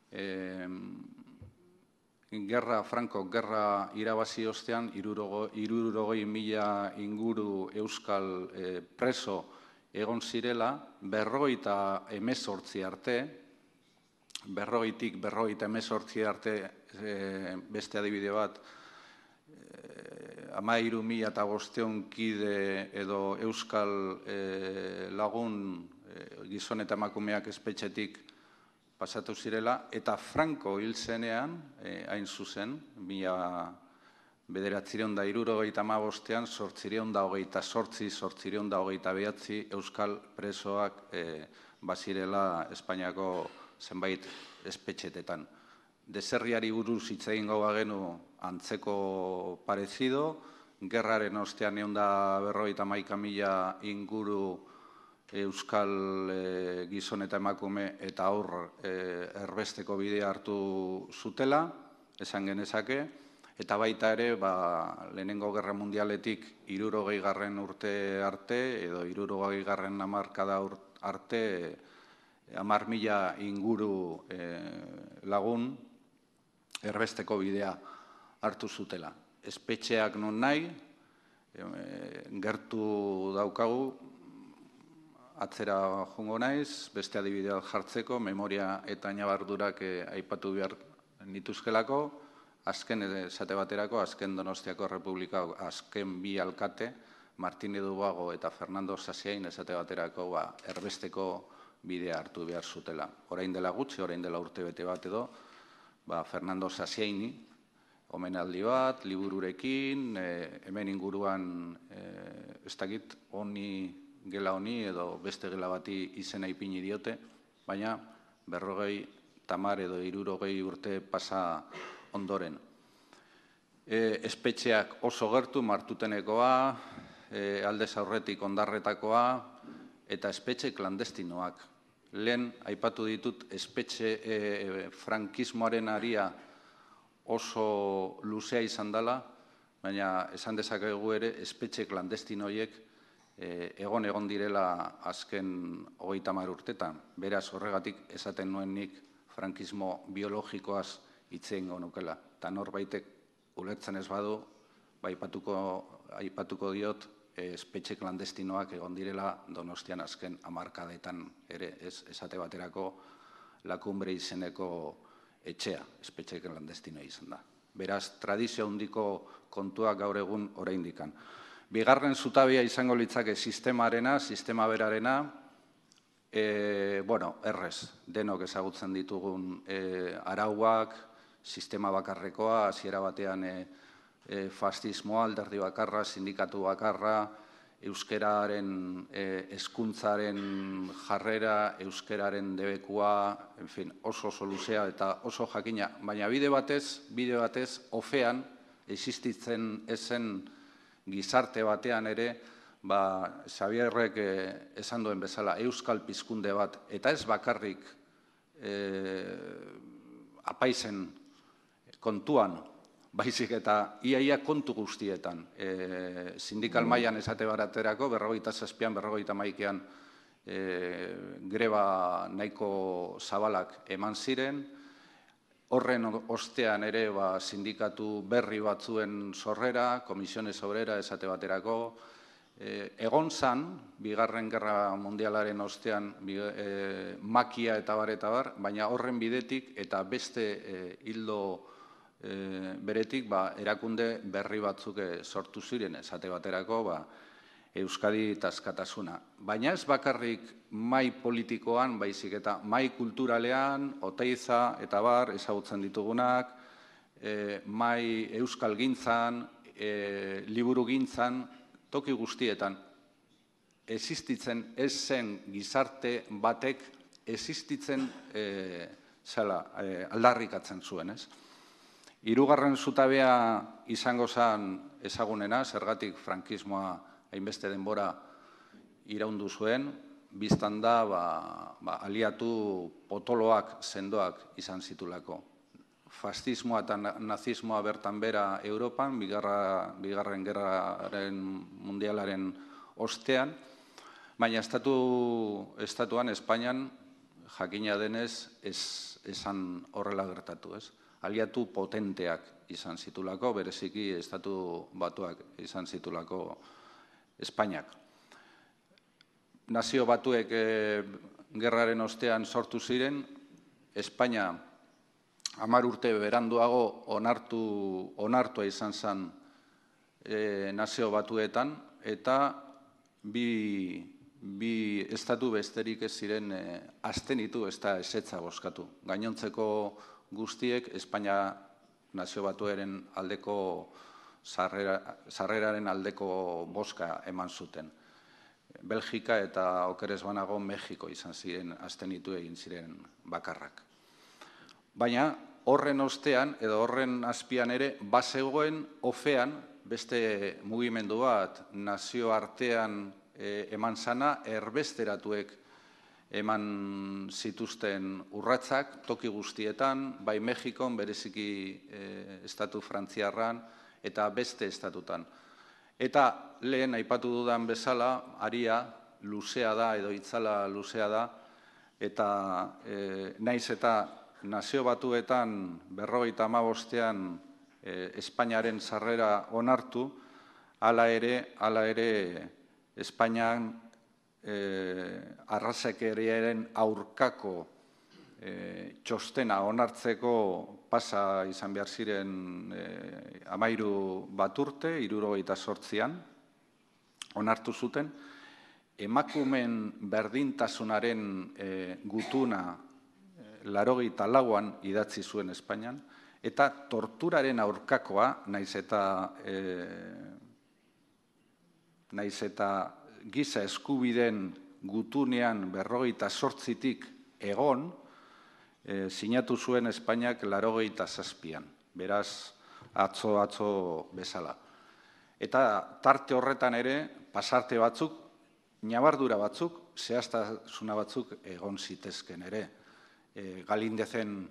Franko gerra irabazi ostean, 60.000 inguru euskal preso egon zirela, 58 arte, 40tik 58 arte, beste adibide bat, 13.500 kide edo euskal lagun gizon eta emakumeak espetxetik pasatu zirela, eta Franko hil zenean, hain zuzen, 1978an, 828 euskal presoak bazirela Espainiako zenbait espetxetetan. Deserriari buruz hitz egingo bagenu antzeko parezido, gerraren ostean 151.000 inguru euskal gizon eta emakume eta aur erbesteko bidea hartu zutela, esan genezake, eta baita ere, lehenengo gerra mundialetik 60. urte arte, edo 60. hamarkada arte, 10.000 inguru lagun erbesteko bidea hartu zutela. Espetxeak non nahi, gertu daukagu, atzera jongo naiz, beste adibideak jartzeko, memoria eta nabardurak aipatu behar nituzkelako, azken esate baterako, azken Donostiako Errepublika, azken bi alkate, Martin Edubago eta Fernando Sasiain esate baterako erbesteko bidea hartu behar zutela. Orain dela gutxi, orain dela urtebete bat edo, Fernando Sasiaini, omenaldi bat, libururekin, hemen inguruan, ez dakit, gela honi edo beste gela bati izena ipini diote, baina 50 edo 60 urte pasa ondoren. Espetxeak oso gertu, Martutenekoa, aldez aurretik Ondarretakoa, eta espetxe klandestinoak. Lehen, aipatu ditut, espetxe frankismoaren aria oso luzea izan dela, baina esan dezakegu ere, espetxe klandestinoiek egon direla azken 30 urtetan. Beraz, horregatik esaten nuen nik frankismo biologikoaz hitz egingo nukela. Eta norbaitek ulertzen ez badu, aipatuko diot espetxe klandestinoak egon direla Donostian azken hamarkadetan ere, esate baterako La Cumbre izeneko etxea, espetxe klandestinoa izan da. Beraz, tradizio handiko kontuak gaur egun oraindikan. Bigarren zutabea izango litzake sistema berarena, errez, denok ezagutzen ditugun arauak, sistema bakarrekoa, hasiera batean fascismoa, alderdi bakarra, sindikatu bakarra, euskararen hezkuntzaren jarrera, euskararen debekua, oso luzea eta oso jakina, baina bide batez, ofean, existitzen ezen gizarte batean ere, Xabierrek esan duen bezala, euskal pizkunde bat, eta ez bakarrik apaizen kontuan, baizik eta iaia kontu guztietan. Sindikal mailan esate baraterako, 47an, 51an greba nahiko zabalak eman ziren, horren ostean ere sindikatu berri batzuen sorrera, Komisiones Obrera esate baterako, egon zan, Bigarren Gerra Mundialaren ostean makia eta bar, baina horren bidetik eta beste hildo beretik erakunde berri batzuk sortu ziren, esate baterako Euskadi eta Askatasuna. Baina ez bakarrik mai politikoan, baizik eta mai kulturalean, Oteiza eta bar, ezagutzen ditugunak, mai euskal gintzan, liburu gintzan, toki guztietan, existitzen ez zen gizarte batek, existitzen aldarrikatzen zuen, ez? Hirugarren zutabea izango zen ezagunena, zergatik frankismoa hainbeste denbora iraundu zuen, biztan da aliatu potoloak sendoak izan zitulako. Fascismoa eta nazismoa bertan bera Europan, Bigarren Gerraren Mundialaren ostean, baina estatuan, Espainian, jakina denez, esan horrela gertatu, ez? Aliatu potenteak izan zitulako, bereziki Estatu Batuak izan zitulako Espainiak. Nazio Batuek gerraren ostean sortu ziren, Espainia 10 urte beranduago onartua izan zen Nazio Batuetan, eta bi estatu besterik ez ziren abstenitu ez da ezetza bozkatu. Gainontzeko guztiek Espainia Nazio Batuaren aldeko sarreraren aldeko bozka eman zuten. Belgika eta okerez banago Mexiko izan ziren abstenitu egin ziren bakarrak. Baina horren ostean edo horren azpian ere bazegoen ofean beste mugimendu bat nazioartean eman zana, erbesteratuek eman zituzten urratsak toki guztietan, bai Mexikon, bereziki estatu frantziarran eta beste estatutan. Eta lehen aipatu dudan bezala, aria luzea da edo itzala luzea da, eta naiz eta Nazio Batuetan 55ean Espainiaren sarrera onartu, hala ere Espainian arrazakeriaren aurkako txostena onartzeko pasa izan behar ziren 13 bat urte, 78an, onartu zuten, emakumeen berdintasunaren gutuna 84an idatzi zuen Espainian, eta torturaren aurkakoa, naiz eta giza eskubideen gutunean 58tik egon, sinatu zuen Espainiak 87an, beraz atzo bezala. Eta tarte horretan ere, pasarte batzuk, ñabardura batzuk, zehaztasuna batzuk egon zitezken ere. Galindezen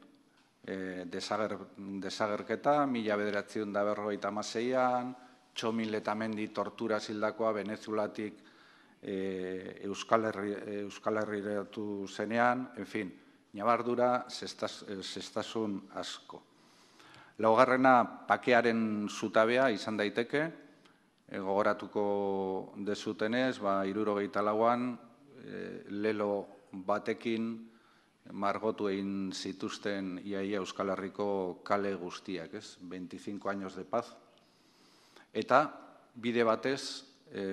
desagerketa, 1956an, Txomil eta Mendi tortura zildakoa Venezuelatik Euskal Herriratu zenean, enfin, ñabardura, zestasun asko. Laugarrena pakearen zutabea izan daiteke, gogoratuko dezutenez, 74an lelo batekin margotu egin zituzten iaia Euskal Herriko kale guztiak, 25 años de paz. Eta bide batez,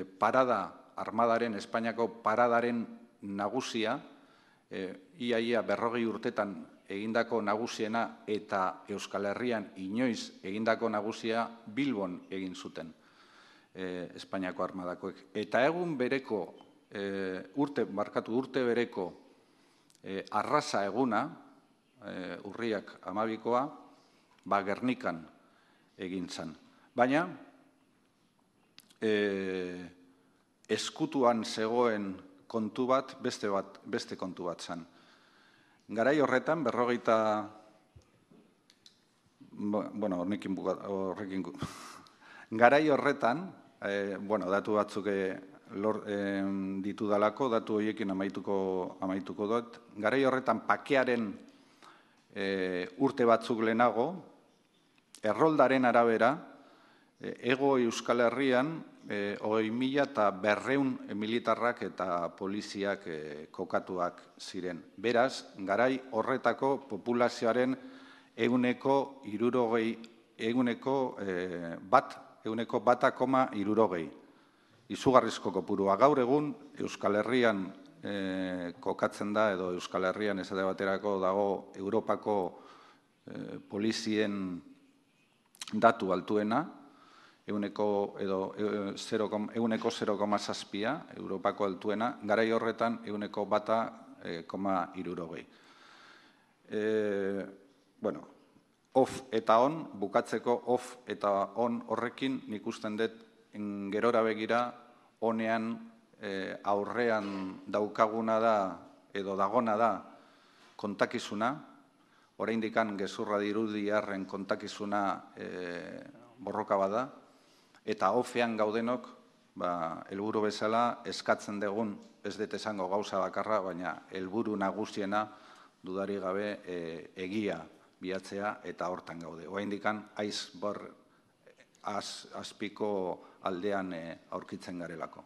Espainiako paradaren nagusia, iaia 40 urtetan egindako nagusiena eta Euskal Herrian inoiz egindako nagusia Bilbon egin zuten Espainiako armadakoek. Eta egun bereko, urte bereko arrasa eguna, urriak 12koa, Gernikan egin zen. Baina, eskutuan zegoen kontu bat, beste kontu bat zen. Garai horretan, garai horretan, datu batzuk ditudalako, datu horiekin amaituko dut. Garai horretan, pakearen urte batzuk lehenago, erroldaren arabera, Hego Euskal Herrian, 20.200 militarrak eta poliziak kokatuak ziren. Beraz, garai horretako populazioaren ehuneko 1,60. Izugarrizko kopurua. Gaur egun, Euskal Herrian kokatzen da, edo Euskal Herrian esate baterako dago Europako polizien datu altuena, ehuneko 0,7, Europako altuena, garai horretan ehuneko 1,60. Off eta on, bukatzeko off eta on horrekin nik usten dut gerora begira honean aurrean daukaguna da edo dagona da kontakizuna, oraindikan gezurra dirudiarren kontakizuna borroka bada, eta offean gaudenok, helburu bezala eskatzen dugun, ez dut esango gauza bakarra, baina helburu nagusiena dudari gabe egia bilatzea eta hortan gaude. Oraindikan azpiko aldean aurkitzen garelako.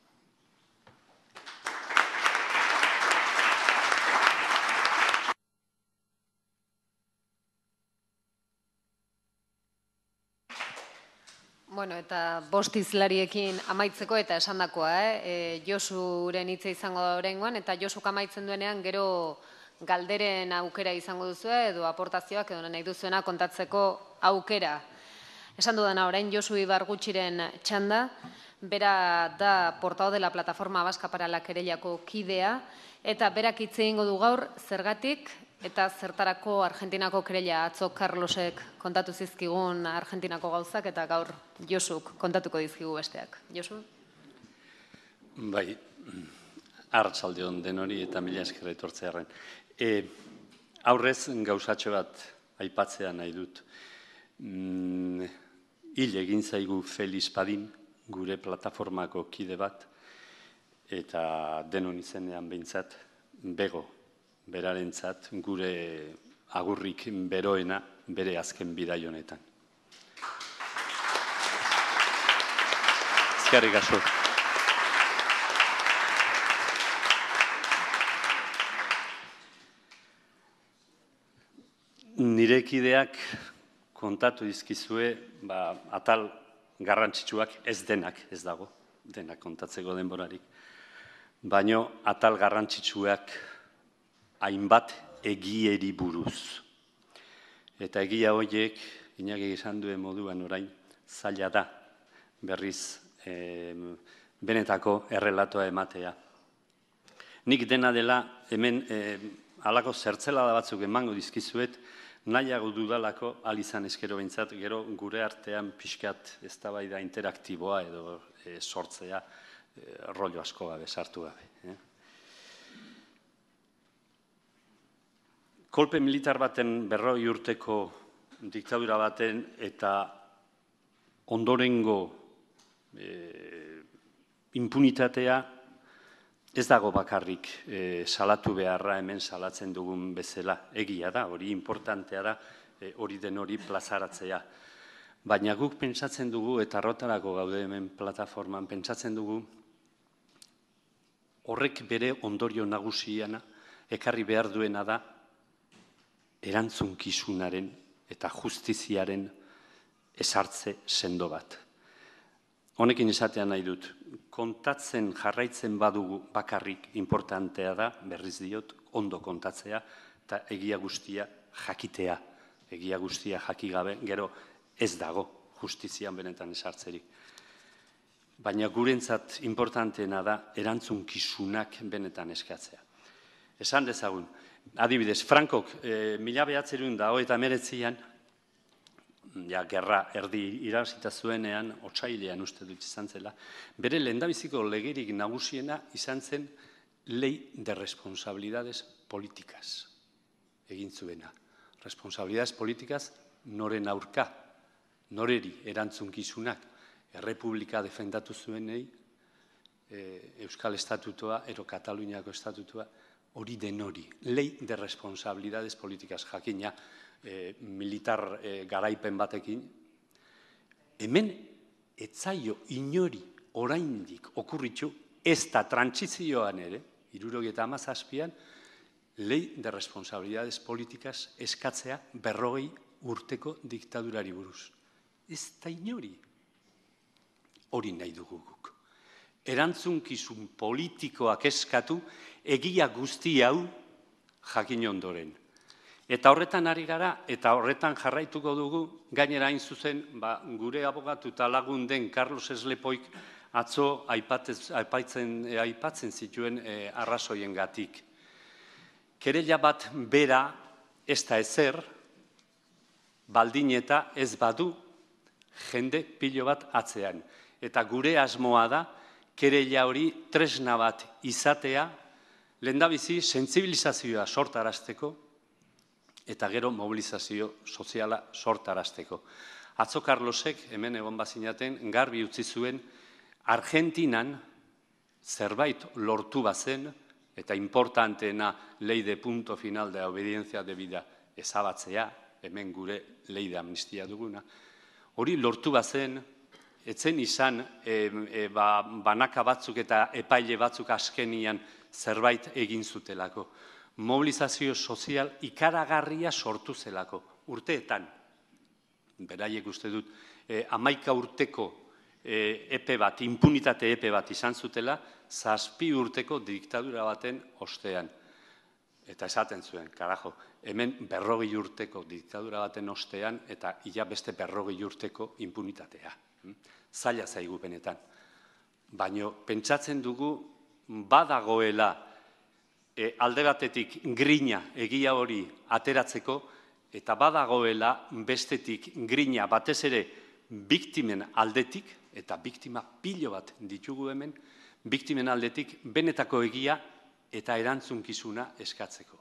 Bueno, eta bost hizlariekin amaitzeko eta esandakoa, Josuren hitza izango da oraingoan, eta Josuk amaitzen duenean gero galderen aukera izango duzue edo aportazioak edo nahi duzuena kontatzeko aukera. Esan dudana orain Josu Ibargutxiren txanda, bera da portavoz de la Plataforma Vasca para la Querellako kidea, eta berak hitz egingo du gaur zergatik eta zertarako Argentinako querella. Atzo Carlosek kontatu zizkigun Argentinako gauzak eta gaur Josuk kontatuko dizkigu besteak. Josu? Bai, arratsalde-on denori eta mila esker etortzearren. Aurrez gauzatxo bat aipatzea nahi dut. Hil egin zaigu Felix Padin, gure plataformako kide bat, eta denon izenean behintzat, bego, berarentzat, gure agurrik beroena bere azken bidai honetan. Eskerrik asko. Nire kideak kontatu dizkizue, atal garrantzitsuak ez denak, ez dago, denak kontatzeko denborarik, baino atal garrantzitsuak hainbat egieri buruz. Eta egia horiek, Iñaki esan duen moduan orain, zaila da berriz benetako errelatoa ematea. Nik dena dela hemen halako zertzelada batzuk emango dizkizuet, nahiago dudalako alizan eskero behintzat, gero gure artean pixkat eztabaida interaktiboa edo sortzea rollo asko gabe, sartu gabe. Kolpe militar baten 40 urteko diktadura baten eta ondorengo impunitatea ez dago bakarrik salatu beharra hemen salatzen dugun bezala. Egia da, hori importantea da, hori den hori plazaratzea. Baina guk pentsatzen dugu, eta arrotarako gaude hemen plataforman, pentsatzen dugu, horrek bere ondorio nagusiana ekarri behar duena da erantzunkizunaren eta justiziaren ezartze sendo bat. Honekin esatea nahi dut, kontatzen jarraitzen badugu bakarrik importantea da, berriz diot, ondo kontatzea eta egia guztia jakitea. Egia guztia jakigabe, gero ez dago justizian benetan ezartzerik. Baina gurentzat importanteena da erantzunkizunak benetan eskatzea. Esan dezagun, adibidez, Frankok 1989an, gerra erdi irabazita zuenean, otsailean uste dut izan zela, bere lehendabiziko legerik nagusiena izan zen ley de responsabilidades políticas egin zuena. Responsabilidades políticas noren aurka, noreri erantzunkizunak, Errepublika defendatu zuenei, Euskal Estatutoa, ero Kataluniako Estatutoa, hori den hori. Ley de responsabilidades políticas jakina, militar garaipen batekin. Hemen, etzaio inori oraindik okurritxu, ez da trantsizioan ere, 1977an, Ley de responsabilidades políticas eskatzea 40 urteko diktadurari buruz. Ez da inori. Hori nahi dugu guk. Erantzunkizun politikoak eskatu egia guzti hau jakin ondoren. Eta horretan ari gara, eta horretan jarraituko dugu, gainera hain zuzen, gure abogatu eta lagun den Carlos Eslepoik atzo aipatzen zituen arrazoiengatik. Kerela bat bera ez da ezer, baldin eta ez badu jende pilo bat atzean. Eta gure asmoa da, kereila hori tresna bat izatea, lehendabizi sentsibilizazioa sortarazteko, eta gero mobilizazio soziala sortarazteko. Atzo Carlosek, hemen egon bazinaten, garbi utzi zuen, Argentinan zerbait lortu bazen, eta importanteena ley de punto final de obediencia debida ezabatzea, hemen gure ley de amnistia duguna, hori lortu bazen, etzen izan banaka batzuk eta epaile batzuk askenian zerbait egin zutelako. Mobilizazio sozial ikaragarria sortu zelako, urteetan. Beraiek uste dut, 11 urteko epe bat, impunitate epe bat izan zutela, 7 urteko diktadura baten ostean. Eta esaten zuen, karajo, hemen 40 urteko diktadura baten ostean, eta ia beste 40 urteko impunitatea. Zaila zaigu benetan. Baina pentsatzen dugu badagoela alde batetik grina egia hori ateratzeko eta badagoela bestetik grina batez ere biktimen aldetik, eta biktima pilo bat ditugu hemen, biktimen aldetik benetako egia eta erantzunkizuna eskatzeko.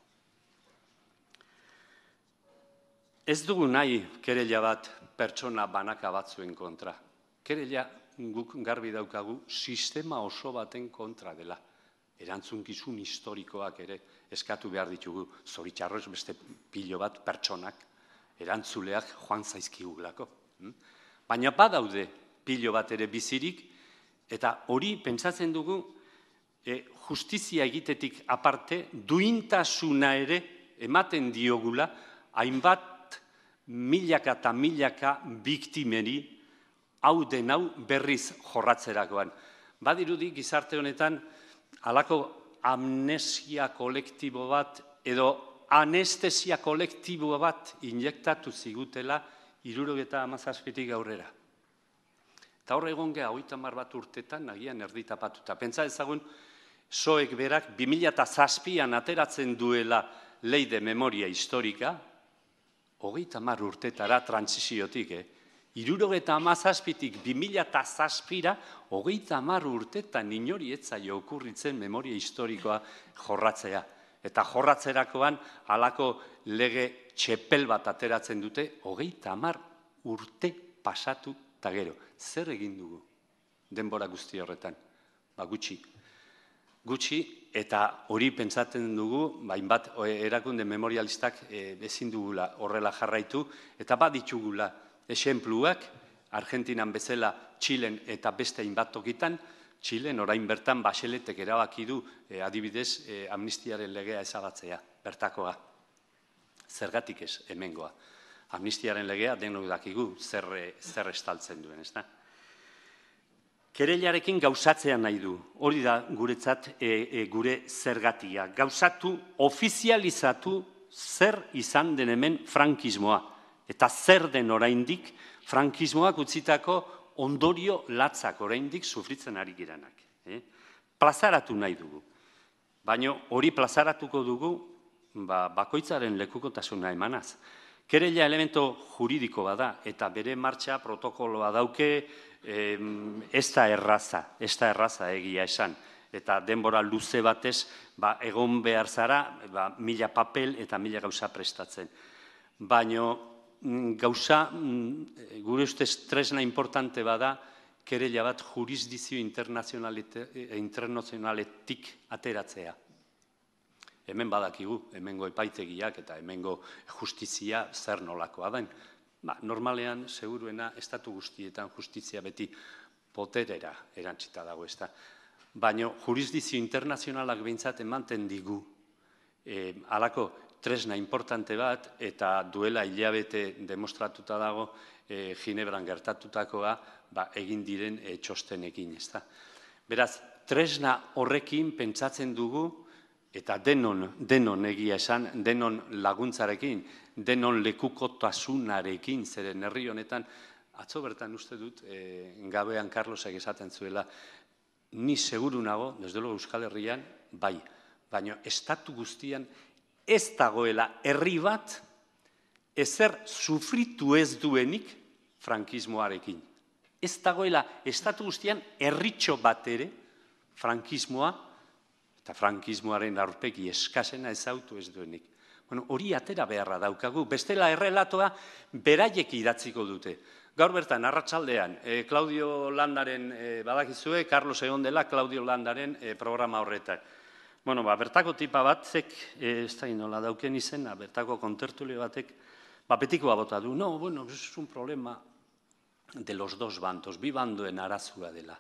Ez dugu nahi kereila bat pertsona banaka batzuen kontra. Kereila guk garbi daukagu sistema oso baten kontra dela. Erantzunkizun historikoak ere eskatu behar ditugu, zoritxarroz beste pilo bat pertsonak, erantzuleak joan zaizkigulako. Baina badaude pilo bat ere bizirik, eta hori pentsatzen dugu justizia egitetik aparte, duintasuna ere ematen diogula, hainbat milaka eta milaka biktimeri hau den hau berriz jorratzerakoan. Badirudi gizarte honetan halako amnesia kolektibo bat edo anestesia kolektibo bat injektatu zigutela 77tik aurrera. Eta hor egon geha 30 bat urtetan agian erditapatuta. Pentsa ezagun, soek berak 2007an ateratzen duela ley de memoria historika, 30 urtetara trantsiziotik, 77tik 2007ra 30 urtetan inori etzaio okurritzen memoria historikoa jorratzea. Eta jorratzerakoan halako lege txepel bat ateratzen dute 30 urte pasatu eta gero. Zer egin dugu denbora guzti horretan? Gutxi. Gutxi eta hori pentsatzen dugu, hainbat erakunde memorialistak ezin dugula horrela jarraitu eta baditugula esenpluak, Argentinan bezala Txilen eta beste hainbat tokitan, Txilen orain bertan Baxeletek erabaki du adibidez amnistiaren legea ezabatzea, bertakoa. Zergatik ez hemengoa. Amnistiaren legea denok dakigu zer estaltzen duen, ez da? Kereilarekin gauzatzea nahi du, hori da guretzat gure zergatia. Gauzatu, ofizializatu zer izan den hemen frankismoa. Eta zer den oraindik frankismoak utzitako ondorio latzak oraindik sufritzen ari giranak. Plazaratu nahi dugu. Baina hori plazaratuko dugu bakoitzaren lekukotasuna emanaz. Kereila elemento juridiko bada eta bere martxa protokoloa dauke, ez da erraza egia esan. Eta denbora luze batez egon behar zara, 1000 papel eta 1000 gauza prestatzen. Baina gauza, gure ustez tresna importante bada, kereila bat jurisdizio internazionaletik ateratzea. Hemen badakigu, hemengo epaitegiak eta hemengo justizia zer nolakoa den. Normalean, seguruena, estatu guztietan justizia beti poterera erantzita dago ez da. Baina jurisdizio internazionalak behintzat ematen digu halako tresna importante bat eta duela hilabete demostratuta dago Ginebran gertatutakoa egin diren txostenekin ez da. Beraz, tresna horrekin pentsatzen dugu eta denon egia esan, denon laguntzarekin, denon lekukotasunarekin, zeren herri honetan, atzo bertan uste dut, gabean Carlosek esaten zuela, ni seguru nago, desde luego Euskal Herrian, bai, baina estatu guztian ez dagoela herri bat ezer sufritu ez duenik frankismoarekin. Ez dagoela estatu guztian herritxo bat ere frankismoa eta frankismoaren aurpegi eskasena ezautu ez duenik. Hori atera beharra daukagu, bestela errelatoa beraiek idatziko dute. Gaur bertan, arratsaldean, Claudio Landaren, badakizue, Carlos egon dela Claudio Landaren programa horretan. Bertako tipa batzek, ez da nola dauken izena, bertako kontertulio batek, betikoa bota du, es un problema de los dos bandos, bi bandoen arazua dela.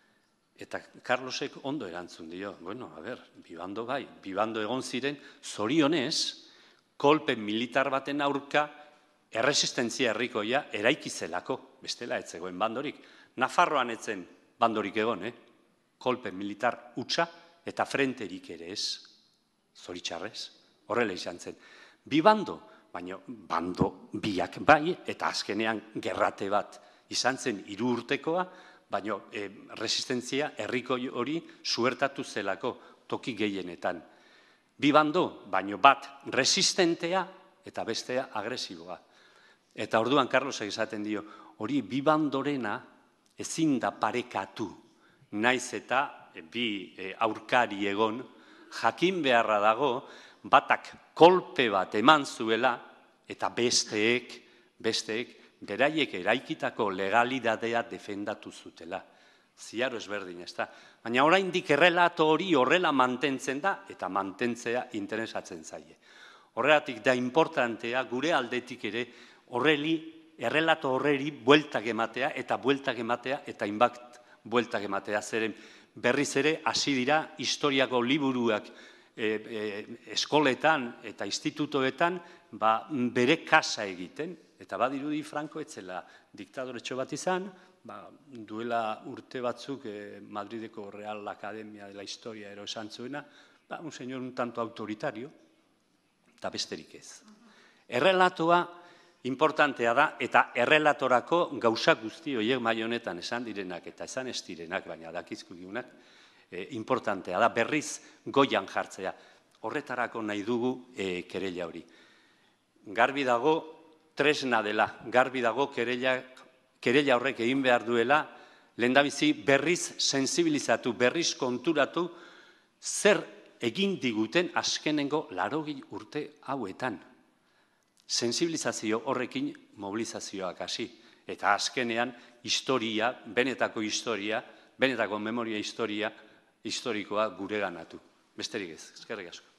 Eta Carlosek ondo erantzun dio, bi bando bai, bi bando egon ziren, zorionez, kolpe militar baten aurka, erresistentzia herrikoia eraikizelako, bestela ez zegoen bandorik. Nafarroan etzen bandorik egon, kolpe militar hutsa eta frenterik ere ez, zoritxarrez, horrela izan zen. Bi bando, baina bando biak bai, eta azkenean gerrate bat izan zen 3 urtekoa, baina resistentzia herriko hori suertatu zelako toki gehienetan. Bi bando, baina bat resistentea eta bestea agresiboa. Eta orduan Carlosek esaten dio, hori bi bandorena ezin da parekatu, naiz eta bi aurkari egon, jakin beharra dago, batak kolpe bat eman zuela eta besteek beraiek eraikitako legalidadea defendatu zutela. Ziaro ezberdin, ez da. Baina oraindik errelato hori horrela mantentzen da eta mantentzea interesatzen zaie. Horregatik da importantea gure aldetik ere errelato horreri bueltak ematea eta inbat bueltak ematea. Zeren berriz ere hasi dira historiako liburuak eskoletan eta institutoetan bere kasa egiten. Eta badirudi Franco etzela diktadoretxo bat izan, duela urte batzuk Madrideko Real Academia de la Historia ero esan zuena, un señor un tanto autoritario, eta besterik ez. Errelatoa importantea da, eta errelatorako gauza guzti horiek mai honetan esan direnak, eta esan ez direnak, baina dakizku diunak, importantea da, berriz goian jartzea. Horretarako nahi dugu kereila hori. Garbi dago, tresna dela, garbi dago kereila horrek egin behar duela, lehendabizi berriz sensibilizatu, berriz konturatu, zer egin diguten azkenengo 80 urte hauetan. Sensibilizazio horrekin mobilizazioak hasi. Eta azkenean historia, benetako memoria historikoa gureganatu. Besterik ez, eskerrik asko.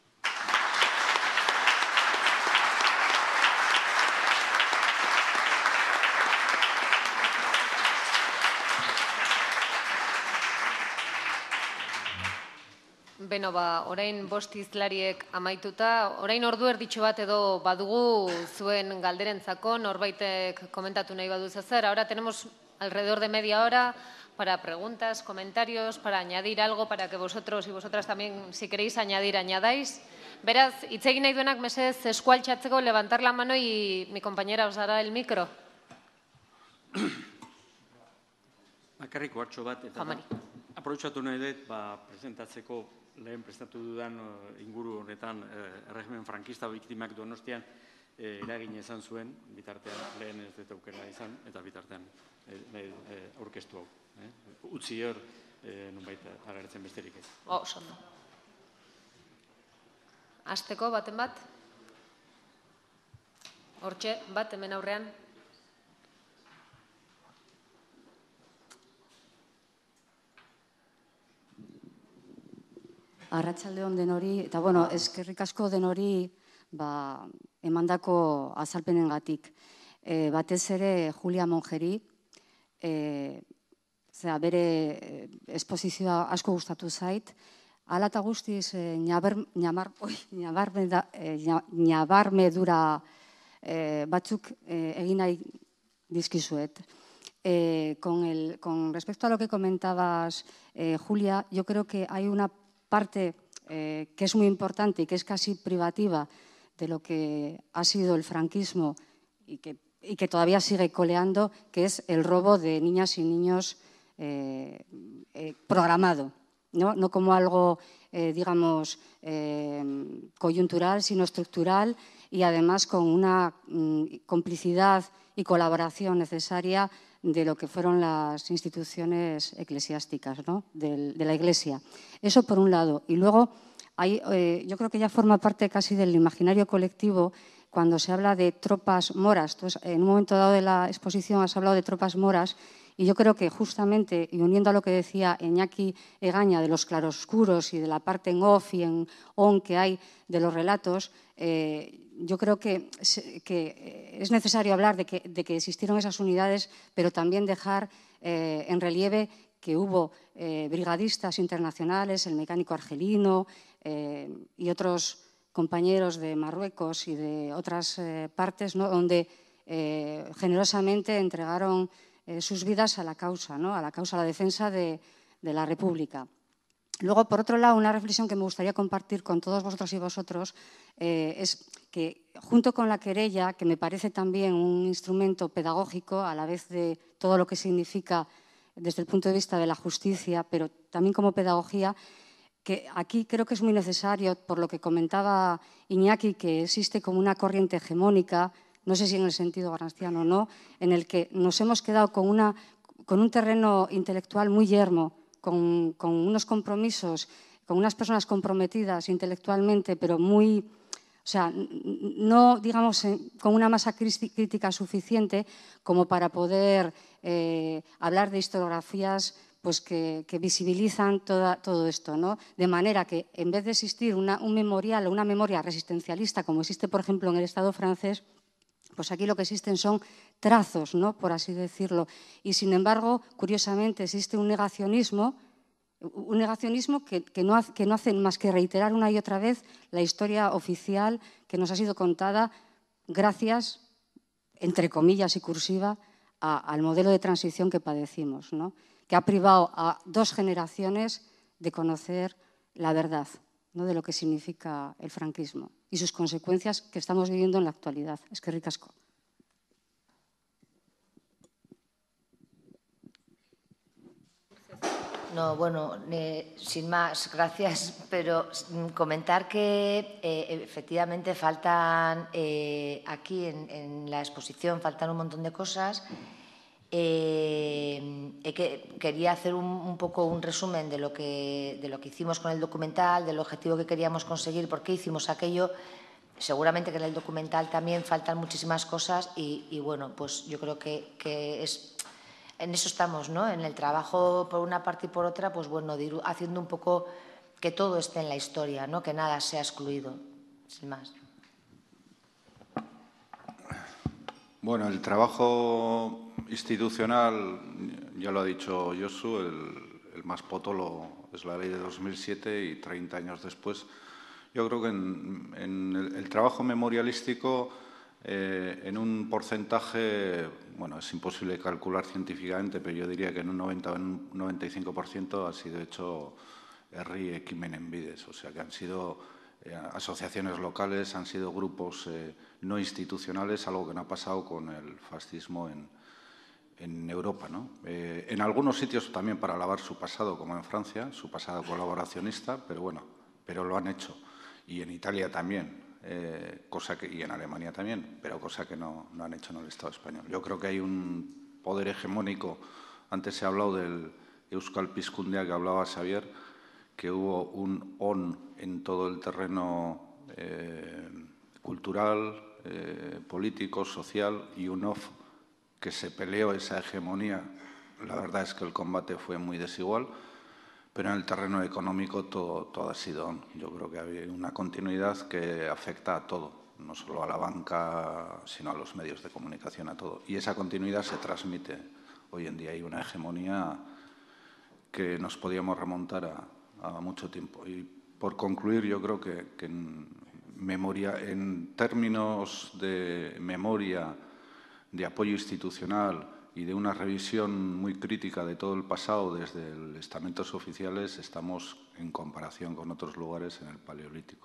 Beno, orain bost hizlariek amaituta, orain ordu erditxo bat edo badugu zuen galderentzako, norbaitek komentatu nahi baduz ezer. Ahora tenemos alrededor de media hora para preguntas, comentarios, para añadir algo, para que vosotros y vosotras también, si queréis añadir, añadáis. Beraz, hitz egin nahi duenak mesedez eskualtxatzeko, levantar la mano y mi compañera os dará el micro. Bakarrik hartxo bat, eta aprobetxatu nahi dut, presentatzeko lehen prestatu dudan inguru honetan erregimen frankista biktimak Donostian eragin izan zuen, bitartean lehen ez dut aukera izan, eta bitartean aurkeztu hau. Utzi hor, nunbait agertzen besterik ez. Sondo. Hasteko, baten bat? Hortxe, bat, hemen aurrean? Arratsaldeon denori, eta bueno, eskerrik asko denori emandako azalpenengatik. Batez ere Julia Mongeri, bere esposizioa asko gustatu zait. Hala eta guztiz nabarmedura batzuk egin nahi dizkizuet. Con respecto a lo que comentabas, Julia, yo creo que hay una parte que es muy importante y que es casi privativa de lo que ha sido el franquismo y que todavía sigue coleando, que es el robo de niñas y niños programado, no como algo, digamos, coyuntural, sino estructural y además con una complicidad y colaboración necesaria de lo que fueron las instituciones eclesiásticas, ¿no? de la Iglesia. Eso por un lado. Y luego, yo creo que ya forma parte casi del imaginario colectivo cuando se habla de tropas moras. Entonces, en un momento dado de la exposición has hablado de tropas moras y yo creo que justamente, y uniendo a lo que decía Iñaki Egaña de los claroscuros y de la parte en off y en on que hay de los relatos, yo creo que es necesario hablar de que existieron esas unidades, pero también dejar en relieve que hubo brigadistas internacionales, el mecánico argelino y otros compañeros de Marruecos y de otras partes, ¿no? donde generosamente entregaron sus vidas a la causa, ¿no? a la defensa de la República. Luego, por otro lado, una reflexión que me gustaría compartir con todos vosotros y vosotros es que, junto con la querella, que me parece también un instrumento pedagógico, a la vez de todo lo que significa desde el punto de vista de la justicia, pero también como pedagogía, que aquí creo que es muy necesario, por lo que comentaba Iñaki, que existe como una corriente hegemónica, no sé si en el sentido gramsciano o no, en el que nos hemos quedado con un terreno intelectual muy yermo, con unos compromisos, con unas personas comprometidas intelectualmente, pero muy, o sea, no, digamos, con una masa crítica suficiente como para poder hablar de historiografías pues que visibilizan todo esto, ¿no? De manera que, en vez de existir un memorial o una memoria resistencialista, como existe, por ejemplo, en el Estado francés, pues aquí lo que existen son trazos, ¿no? Por así decirlo. Y, sin embargo, curiosamente, existe un negacionismo que no hace más que reiterar una y otra vez la historia oficial que nos ha sido contada gracias, entre comillas y cursiva, al modelo de transición que padecimos, ¿no? Que ha privado a 2 generaciones de conocer la verdad, ¿no? de lo que significa el franquismo y sus consecuencias que estamos viviendo en la actualidad. Eskerrik asko. No, bueno, sin más, gracias, pero comentar que efectivamente faltan aquí en la exposición, faltan un montón de cosas. Quería hacer un poco un resumen de lo que hicimos con el documental, del objetivo que queríamos conseguir, por qué hicimos aquello. Seguramente que en el documental también faltan muchísimas cosas y bueno, pues yo creo que en eso estamos, ¿no? En el trabajo por una parte y por otra, pues bueno, de ir haciendo un poco que todo esté en la historia, ¿no? Que nada sea excluido, sin más. Bueno, el trabajo institucional, ya lo ha dicho Josu, el más potolo es la ley de 2007 y 30 años después. Yo creo que en el trabajo memorialístico, en un porcentaje, bueno, es imposible calcular científicamente, pero yo diría que en un 90 o un 95% ha sido hecho herri ekimen bides, o sea que han sido asociaciones locales, han sido grupos no institucionales, algo que no ha pasado con el fascismo en Europa, ¿no? En algunos sitios también para lavar su pasado, como en Francia, su pasado colaboracionista, pero bueno, pero lo han hecho. Y en Italia también, y en Alemania también, pero cosa que no han hecho en el Estado español. Yo creo que hay un poder hegemónico. Antes se ha hablado del Euskal Pizkundia que hablaba Xavier, que hubo un on en todo el terreno cultural, político, social, y un off que se peleó esa hegemonía. La verdad es que el combate fue muy desigual, pero en el terreno económico todo ha sido on. Yo creo que hay una continuidad que afecta a todo, no solo a la banca, sino a los medios de comunicación, a todo. Y esa continuidad se transmite. Hoy en día hay una hegemonía que nos podíamos remontar a mucho tiempo. Y por concluir, yo creo que en términos de memoria, de apoyo institucional y de una revisión muy crítica de todo el pasado desde los estamentos oficiales, estamos en comparación con otros lugares en el Paleolítico.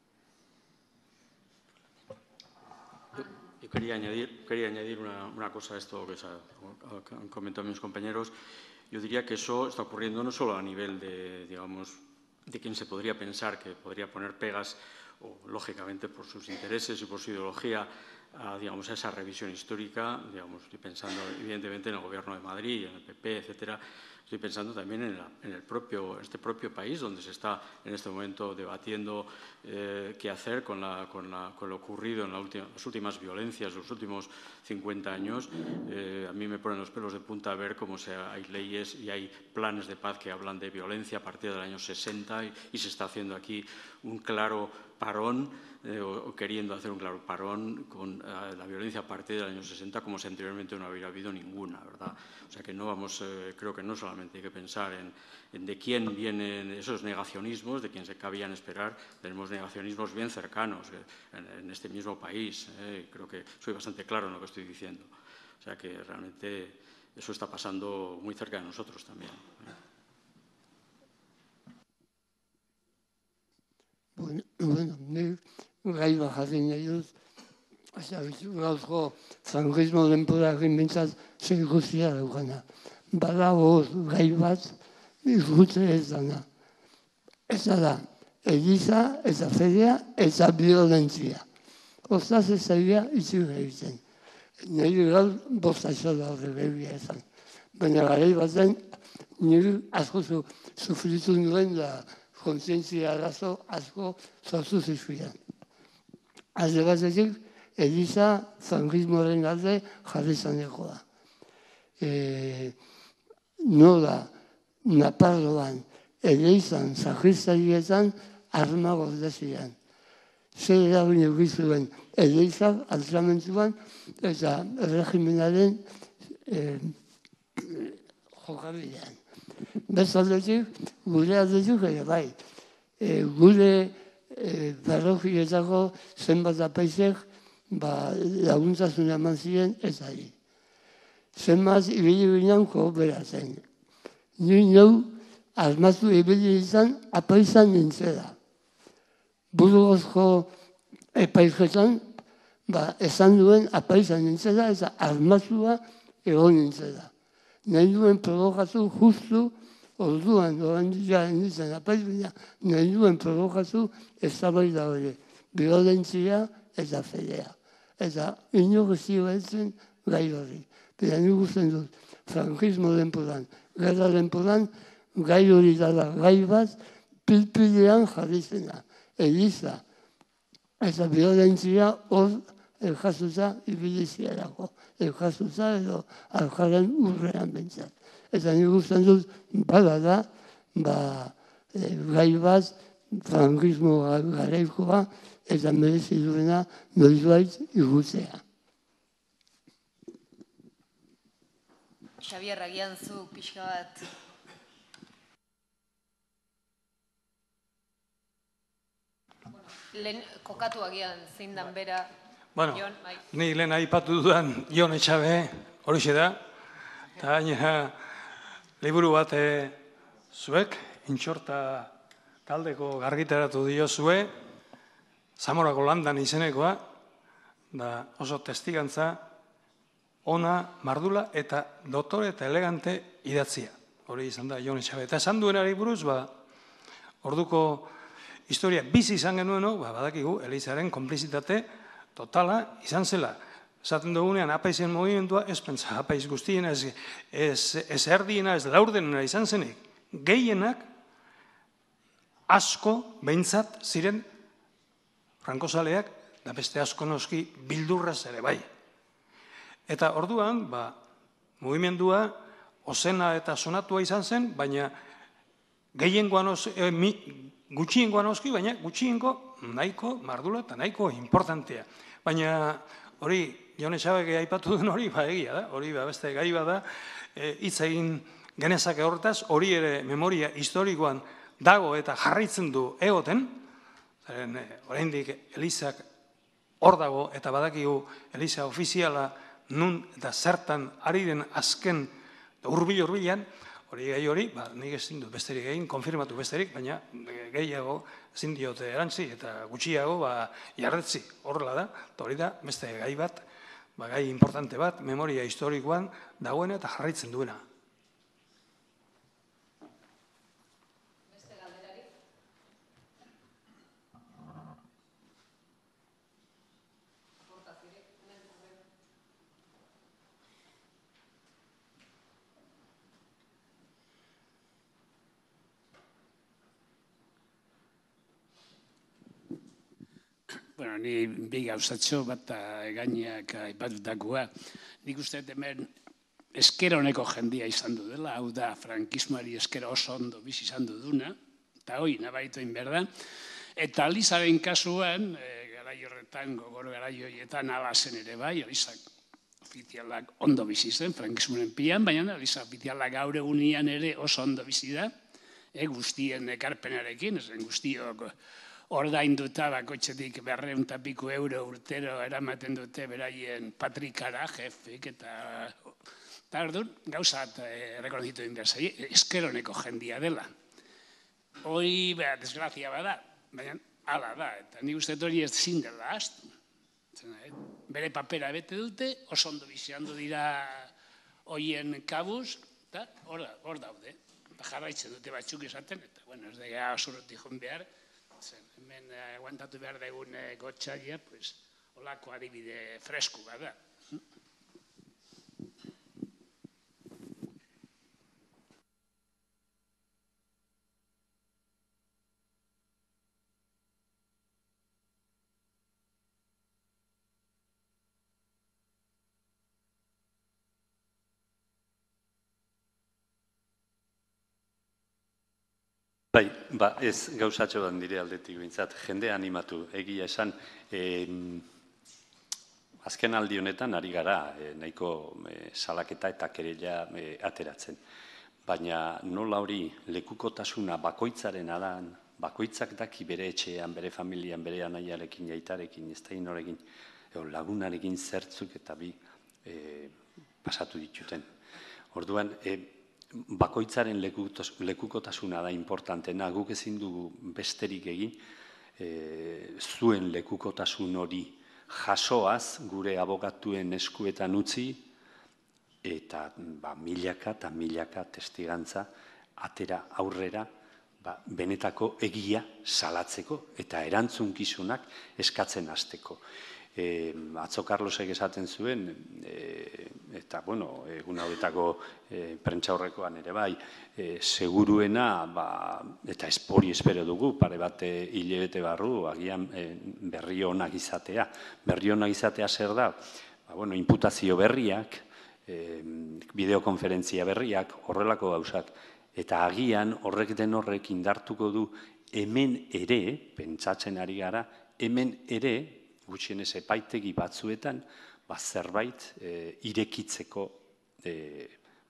Yo quería añadir una cosa a esto que han comentado mis compañeros. Yo diría que eso está ocurriendo no solo a nivel de, digamos, de quien se podría pensar que podría poner pegas, o lógicamente por sus intereses y por su ideología, digamos, a esa revisión histórica. Digamos, estoy pensando evidentemente en el Gobierno de Madrid, en el PP, etcétera. Estoy pensando también en este propio país, donde se está en este momento debatiendo qué hacer con lo ocurrido en las últimas violencias de los últimos 50 años. A mí me ponen los pelos de punta ver cómo hay leyes y hay planes de paz que hablan de violencia a partir del año 60 y se está haciendo aquí un claro parón, o queriendo hacer un claro parón con la violencia a partir del año 60, como si anteriormente no hubiera habido ninguna, ¿verdad? O sea que no vamos, creo que no solamente hay que pensar en de quién vienen esos negacionismos, de quién se cabían esperar. Tenemos negacionismos bien cercanos en este mismo país. Creo que soy bastante claro en lo que estoy diciendo. O sea que realmente eso está pasando muy cerca de nosotros también. Bueno, gai bajatzen nahi dut, gauzko frankismo denborarekin bintzat zer guztia daukana. Badago gai bat, izgutze ez dana. Ez da, eliza, eta fedea, eta violentzia. Ostaz ez zaila itxik egiten. Nire gaur bostaxo da horre behibia ezan. Baina garei baten, nire asko sufritu nuen da kontzientzia arazo asko sortu zizkidan. Alde batetik, eliza frankismoaren alde jarri zanekoa. Nola, Naparroan, Eleizan, Sakristarietan, arma gordezian. Zer eragin egizuen Eleizak altramentuan eta regimenaren jokabidean. Bezaldetik, gure aldetik ere bai. Gure parrokietako zenbat apaizek laguntzasun eman ziren ez ari. Zenbat ibili ginen kooperatzen. Ni neu armatu ibili izan apaizan nintzela. Burgozko epaiketan esan duen apaizan nintzela eta armatua egon nintzela. Nahi duen provokatu justu orduan, jaren nintzen apaizbina, nahi duen provokatu eztabaida hori. Violentzia eta fedea. Eta inok ez zioetzen gai hori. Eta nik usten dut, frankismo denporan, gerra denporan, gai hori dala gai bat, pilpilean jarrizena. Eliza eta violentzia hor eljazuta ibiliziarako. Eljazuta edo aljaren urrean bentsat. Eta nik usten dut, bada da, gai bat, frankismo garaikoa, eta merezi duena noizbait igutzea. Xabier, agian zu pixka bat Lehen kokatu agian zein dan bera. Bueno, ni lehen aipatu dudan Jon Etxabe, horixe da, eta gainera liburu bat zuek, Intxorta taldeko gargitaratu diozue, Zamorako landan izenekoa, da oso testigantza, ona, mardula eta dotore eta elegante idatzia. Hori izan da Jon Etxabe. Eta esan duenari buruz, orduko historia bizi izan genueno, badakigu, Elizaren konplizitate totala izan zela. Esaten dugunean, apaizen movimendua, ez pentsa apaiz guztiena, ez erdiena, ez laurdenena izan zenik. Gehienak asko behintzat ziren frankosaleak, da beste asko noski bildurraz ere bai. Eta orduan, mugimendua ozena eta sonatua izan zen, baina gutxiengoan noski, baina gutxiengo nahiko mardula eta nahiko importantea. Baina hori, Jon Etxabek aipatu duen hori, egia da, hori beste gai bada, hitz egin genezake horretaz, hori ere memoria historikoan dago eta jarraitzen du egoten, oraindik Elizak hor dago eta badakigu Eliza ofiziala nun eta zertan ari den azken hurbil-hurbilan, hori gai hori, nik ezin dut besterik egin, konfirmatu besterik, baina gehiago ezin diote erantzi eta gutxiago jardetzi horrela da, eta hori da beste gai bat, gai importante bat, memoria historikoan dagoena eta jarraitzen duena. Bueno, ni bi gauzatxo bat gaineak aipatutakoa. Nik uste hemen esker honeko jendia izan du dela, hau da, frankismoari esker oso ondo bizi izan duduna, eta hoi, nabaritu egin behar da. Eta Elizaren kasuan, garai horretan, gogor garai horietan alazen ere bai, Elizak ofizialak ondo bizi zen, frankismoren pian, baina Eliza ofizialak gaur egunean ere oso ondo bizi da, guztien ekarpenarekin, ezen guztiok ordainduta bakoitzetik 200 piku euro urtero eramaten dute beraien patrikara, jefik, eta orduan gauzat rekonozitu egin behar zai, esker honeko jendia dela. Hoi, desgrazia bada, baina hala da, eta nik uste hori ez zindela astu. Bere papera bete dute, oso ondo biziandu dira hoien kabuz, eta hor daude. Jarraitzen dute batzuk esaten, eta ez da osurutik joan behar, hemen aguantatu behar degun gotxaria, holako adibide fresku bada. Bai, ez gauzatxo dan dire aldetik bintzat, jende animatu, egia esan, azken aldi honetan ari gara, nahiko salaketa eta kereila ateratzen. Baina nola hori lekukotasuna bakoitzaren adan, bakoitzak daki bere etxean, bere familian, bere anaiarekin, jaitarekin, ez da inorekin, lagunarekin zertzuk eta bi pasatu dituten. Orduan, bakoitzaren lekukotasuna da importantena, guk ezin dugu besterik egin, zuen lekukotasun hori jasoaz gure abogatuen eskuetan utzi, eta milaka eta milaka testigantza atera aurrera benetako egia salatzeko eta erantzunkizunak eskatzen hasteko. Atzo Carlosek esaten zuen, eta egun hauetako prentsaurrekoan ere bai, seguruena, eta hori espero dugu, pare bat hilabete barru, agian berri onak izatea. Berri onak izatea zer da? Inputazio berriak, bideokonferentzia berriak, horrelako gauzak, eta agian horrek den horrek indartuko du hemen ere, pentsatzen ari gara, hemen ere, gutxienez epaitegi batzuetan, zerbait irekitzeko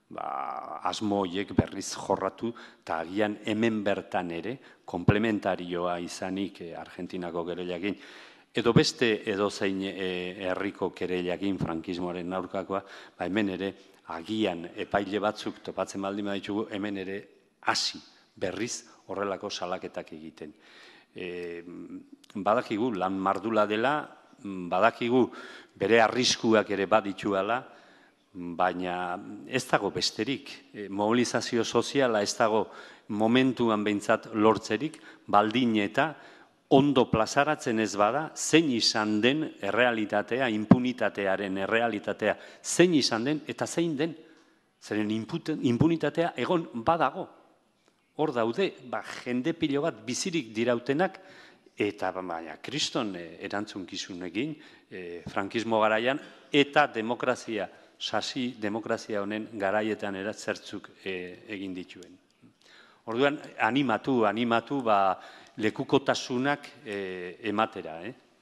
asmoiek berriz jorratu, eta agian hemen bertan ere, komplementarioa izanik Argentinako gereilakin, edo beste edozein herriko kereilakin frankismoaren aurkakoa, hemen ere agian epaile batzuk topatzen baldin baditugu, hemen ere hasi berriz horrelako salaketak egiten. Badakigu lan mardula dela, badakigu bere arriskuak ere badituala, baina ez dago besterik. Mobilizazio soziala ez dago momentuan behintzat lortzerik, baldin eta ondo plazaratzen ez bada, zein izan den errealitatea, impunitatearen errealitatea, zein izan den eta zein den. Zeren impunitatea egon badago. Hor daude, jende pilo bat bizirik dirautenak, eta baina kriston erantzunkizunekin, frankismo garaian, eta demokrazia, sasi demokrazia honen garaietan eratzertzuk egin dituen. Orduan, animatu, lekukotasunak ematera.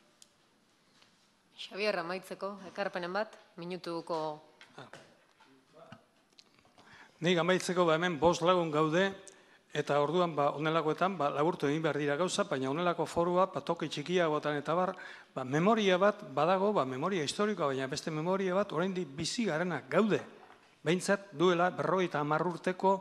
Xabier, amaitzeko, ekarpenen bat, minutuko... Nik amaitzeko hemen 5 lagun gaude, eta orduan onelakoetan laburtu egin behar dira gauza, baina onelako forua, toki txikiagotan eta memoria bat badago, memoria historikoa, baina beste memoria bat oraindik bizi garenak gaude. Behintzat duela 50 urteko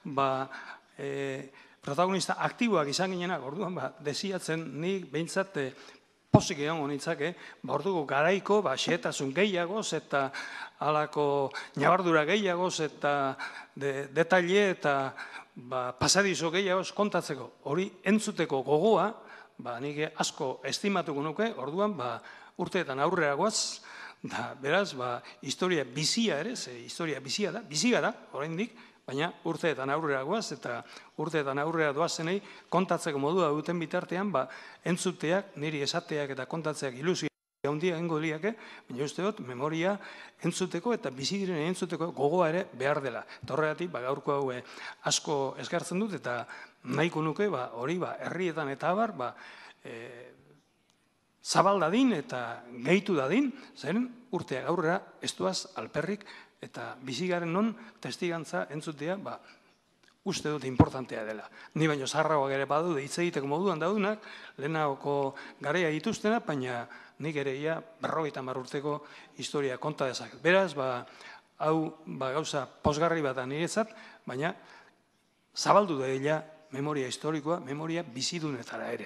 protagonista aktiboak izan ginenak, orduan desiatzen nik behintzat pozik egon nitzake, orduko garaiko xehetasun gehiagoz eta halako ñabardura gehiagoz eta detaile eta pasadizo gehiagoz kontatzeko. Hori entzuteko gogoa, nik asko estimatuko nuke, orduan urteetan aurrera goaz, beraz, historia bizia ere, historia bizia da, bizi gara, oraindik, baina urteetan aurrera goaz, eta urteetan aurrera doazenei kontatzeko modua duten bitartean, entzuteak, niri esateak eta kontatzeak ilusioa handia egingo liake, baina uste dut, memoria entzuteko eta bizi diren entzuteko gogoa ere behar dela. Eta horregatik, gaurko hau asko eskartzen dut, eta nahiko nuke, hori, herrietan eta abar, zabal dadin eta gehitu dadin, zeren urteak aurrera ez duaz alperrik, eta bizigaren non testigantza entzutea, uste dut importantea dela. Ni baino zaharragoak ere badu, hitz egiteko moduan daudunak, lehenagoko garaia dituztena, baina nik ere ia 50 urteko historia konta dezaket. Beraz, hau gauza pozgarri bat da niretzat, baina zabaldu da dela memoria historikoa, memoria bizidunetara ere.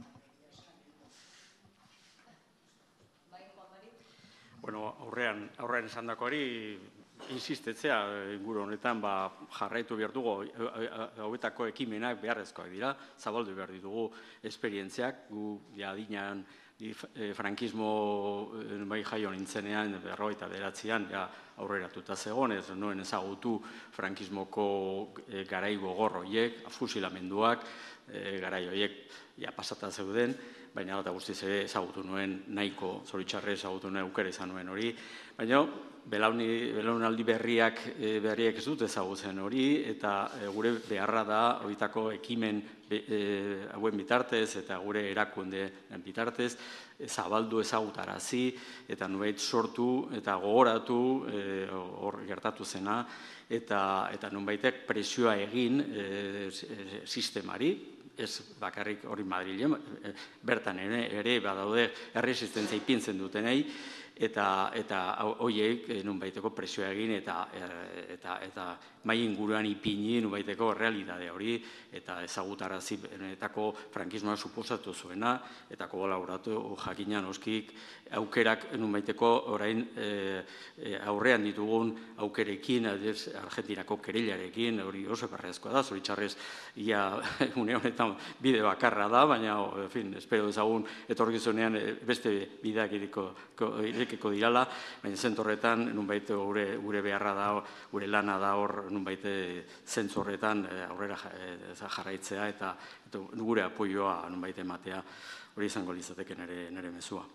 Bueno, aurrean esan dako hori, insistetzea, inguru honetan, jarraitu behar dugu, hauetako ekimenak beharrezkoak dira, zabaldu behar ditugu esperientziak, gu adinean frankismo jaio nintzenean, 59an, aurreratuta zegoen, ez nuen ezagutu frankismoko garai gogor horiek, fusilamenduak, garai horiek pasata zeuden, baina eta guztiz ere ezagutu nuen, nahiko zoritxarre ezagutu nuen aukera izan nuen hori, baina belaunaldi berriak ez dut ezagutzen hori, eta gure beharra da horietako ekimen hauen bitartez eta gure erakunde bitartez, zabaldu ezagutarazi, eta nubait sortu eta gogoratu hor gertatu zena, eta nubaitek presioa egin sistemari, ez bakarrik hori Madrilen, bertan ere badaude erresistentzia ipintzen dutenei, eta horiek nunbaiteko presioa egin eta mai inguruan ipini nunbaiteko realitate hori eta ezagutarazi benetako frankismoa suposatu zuena eta kolaboratu jakina noskik aukerak nunbaiteko orain aurrean ditugun aukerekin, Argentinako kereilarekin, hori oso berrezkoa da, zoritxarrez ia une honetan bide bakarra da, baina espero dezagun etorkizunean beste bideak irekiko dirala, baina zentorretan nunbait gure beharra da, gure lana da hor nunbait zentzu horretan aurrera jarraitzea eta gure apoioa nunbait ematea, hori izango litzateke nire mezua.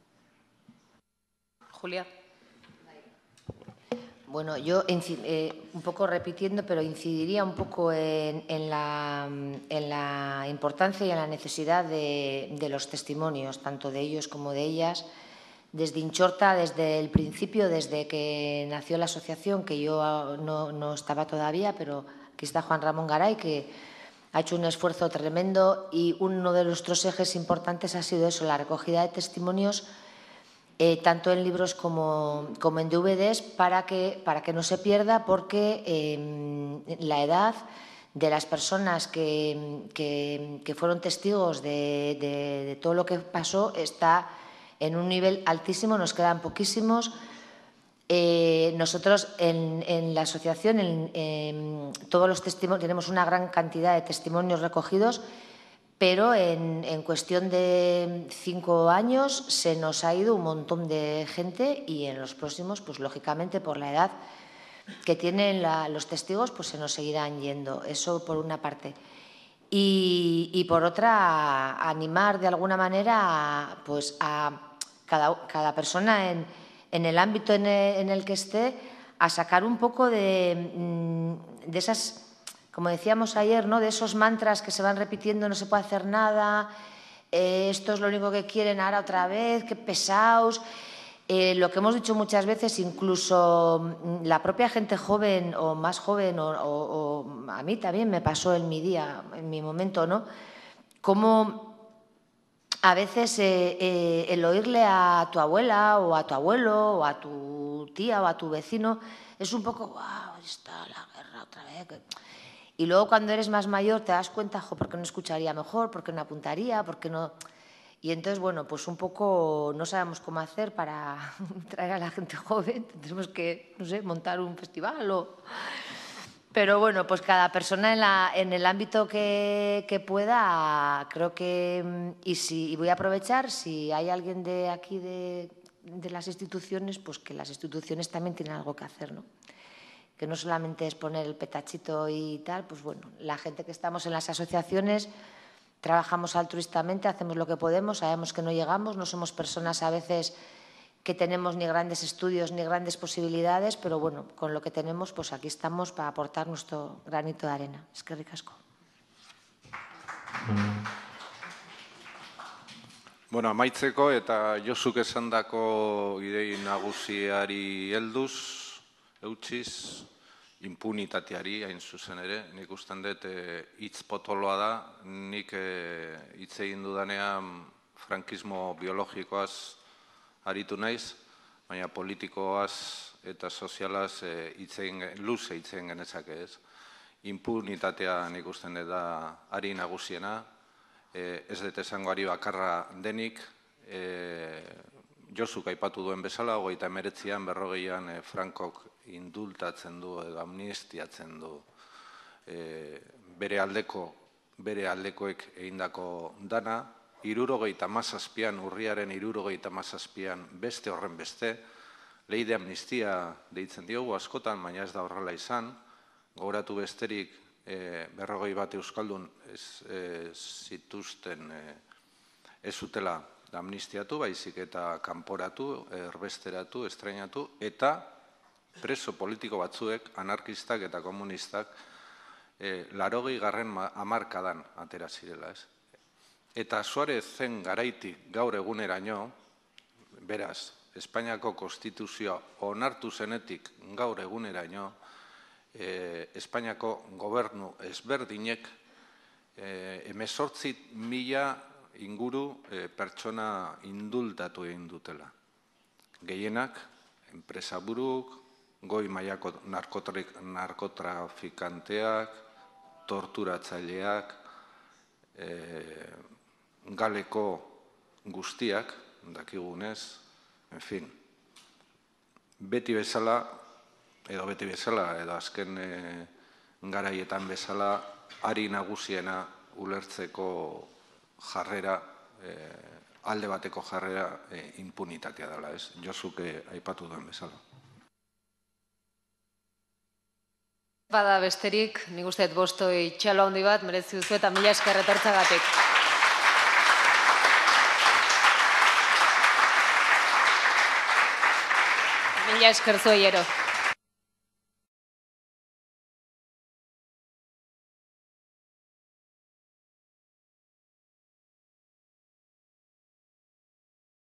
Julia. Bueno, yo un poco repitiendo, pero incidiría un poco en la importancia y en la necesidad de los testimonios, tanto de ellos como de ellas, desde Inchorta, desde el principio, desde que nació la asociación, que yo no estaba todavía, pero aquí está Juan Ramón Garay, que ha hecho un esfuerzo tremendo y uno de nuestros ejes importantes ha sido eso, la recogida de testimonios, tanto en libros como en DVDs, para que no se pierda, porque la edad de las personas que fueron testigos de todo lo que pasó está en un nivel altísimo, nos quedan poquísimos. Nosotros en la asociación, todos los testimonios, tenemos una gran cantidad de testimonios recogidos, pero en cuestión de 5 años se nos ha ido un montón de gente y en los próximos, pues lógicamente por la edad que tienen los testigos, pues se nos seguirán yendo. Eso por una parte. Y por otra, animar de alguna manera pues a cada persona en el ámbito en el que esté a sacar un poco de esas, como decíamos ayer, ¿no?, de esos mantras que se van repitiendo, no se puede hacer nada, esto es lo único que quieren, ahora otra vez, qué pesados. Lo que hemos dicho muchas veces, incluso la propia gente joven o más joven, o a mí también me pasó en mi día, en mi momento, ¿no?, como a veces el oírle a tu abuela o a tu abuelo o a tu tía o a tu vecino es un poco, wow, está la guerra otra vez. Y luego cuando eres más mayor te das cuenta, ¿por qué no escucharía mejor? ¿Por qué no apuntaría? ¿Por qué no? Y entonces, bueno, pues un poco no sabemos cómo hacer para traer a la gente joven. Tenemos que, no sé, montar un festival o... Pero bueno, pues cada persona en el ámbito que pueda, creo que... Y voy a aprovechar, si hay alguien de aquí de las instituciones, pues que las instituciones también tienen algo que hacer, ¿no? Que no solamente es poner el petachito y tal, pues bueno, la gente que estamos en las asociaciones trabajamos altruistamente, hacemos lo que podemos, sabemos que no llegamos, no somos personas a veces que tenemos ni grandes estudios ni grandes posibilidades, pero bueno, con lo que tenemos, pues aquí estamos para aportar nuestro granito de arena. Eskerrik asko. Bueno, amaitzeko eta Josuk esandako idei nagusiari helduz, eutsiz, impunitateari hain zuzen ere, nik usten dut hitz potoloa da, nik hitz egin dudanean frankismo biologikoaz aritu naiz, baina politikoaz eta sozialaz luze hitz egin genezake ez. Impunitatea nik usten dut da ari nagusiena, ez dut esango ari bakarra denik, Josuk aipatu duen bezala, 1939an 40an Frankok indultatzen du edo amnistiatzen du bere aldekoek egindako dana, 77an, urriaren 77an beste horren beste, lei de amnistia deitzen diogu askotan, baina ez da horrela izan, gogoratu besterik 41 euskaldun zituzten ez zutela amnistiatu, baizik eta kanporatu, erbesteratu, estrainatu, eta preso politiko batzuek, anarkistak eta komunistak, 80. hamarkadan atera zirela. Eta Suarez zen garaitik gaur eguneraino, beraz, Espainiako konstituzioa onartu zenetik gaur eguneraino, Espainiako gobernu ezberdinek 18.000 inguru pertsona indultatu egin dutela. Gehienak, enpresaburuk, goi mailako narkotrafikanteak, torturatzaileak, galeko guztiak, dakigunez, en fin, beti bezala, edo azken garaietan bezala, ari nagusiena ulertzeko jarrera, alde bateko jarrera impunitatea dela, ez? Josuk aipatu duen bezala. Bada besterik, nik uste dut bostoi txalo handi bat, merezi duzu eta mila esker etortzagatik. Mila esker zuei ero.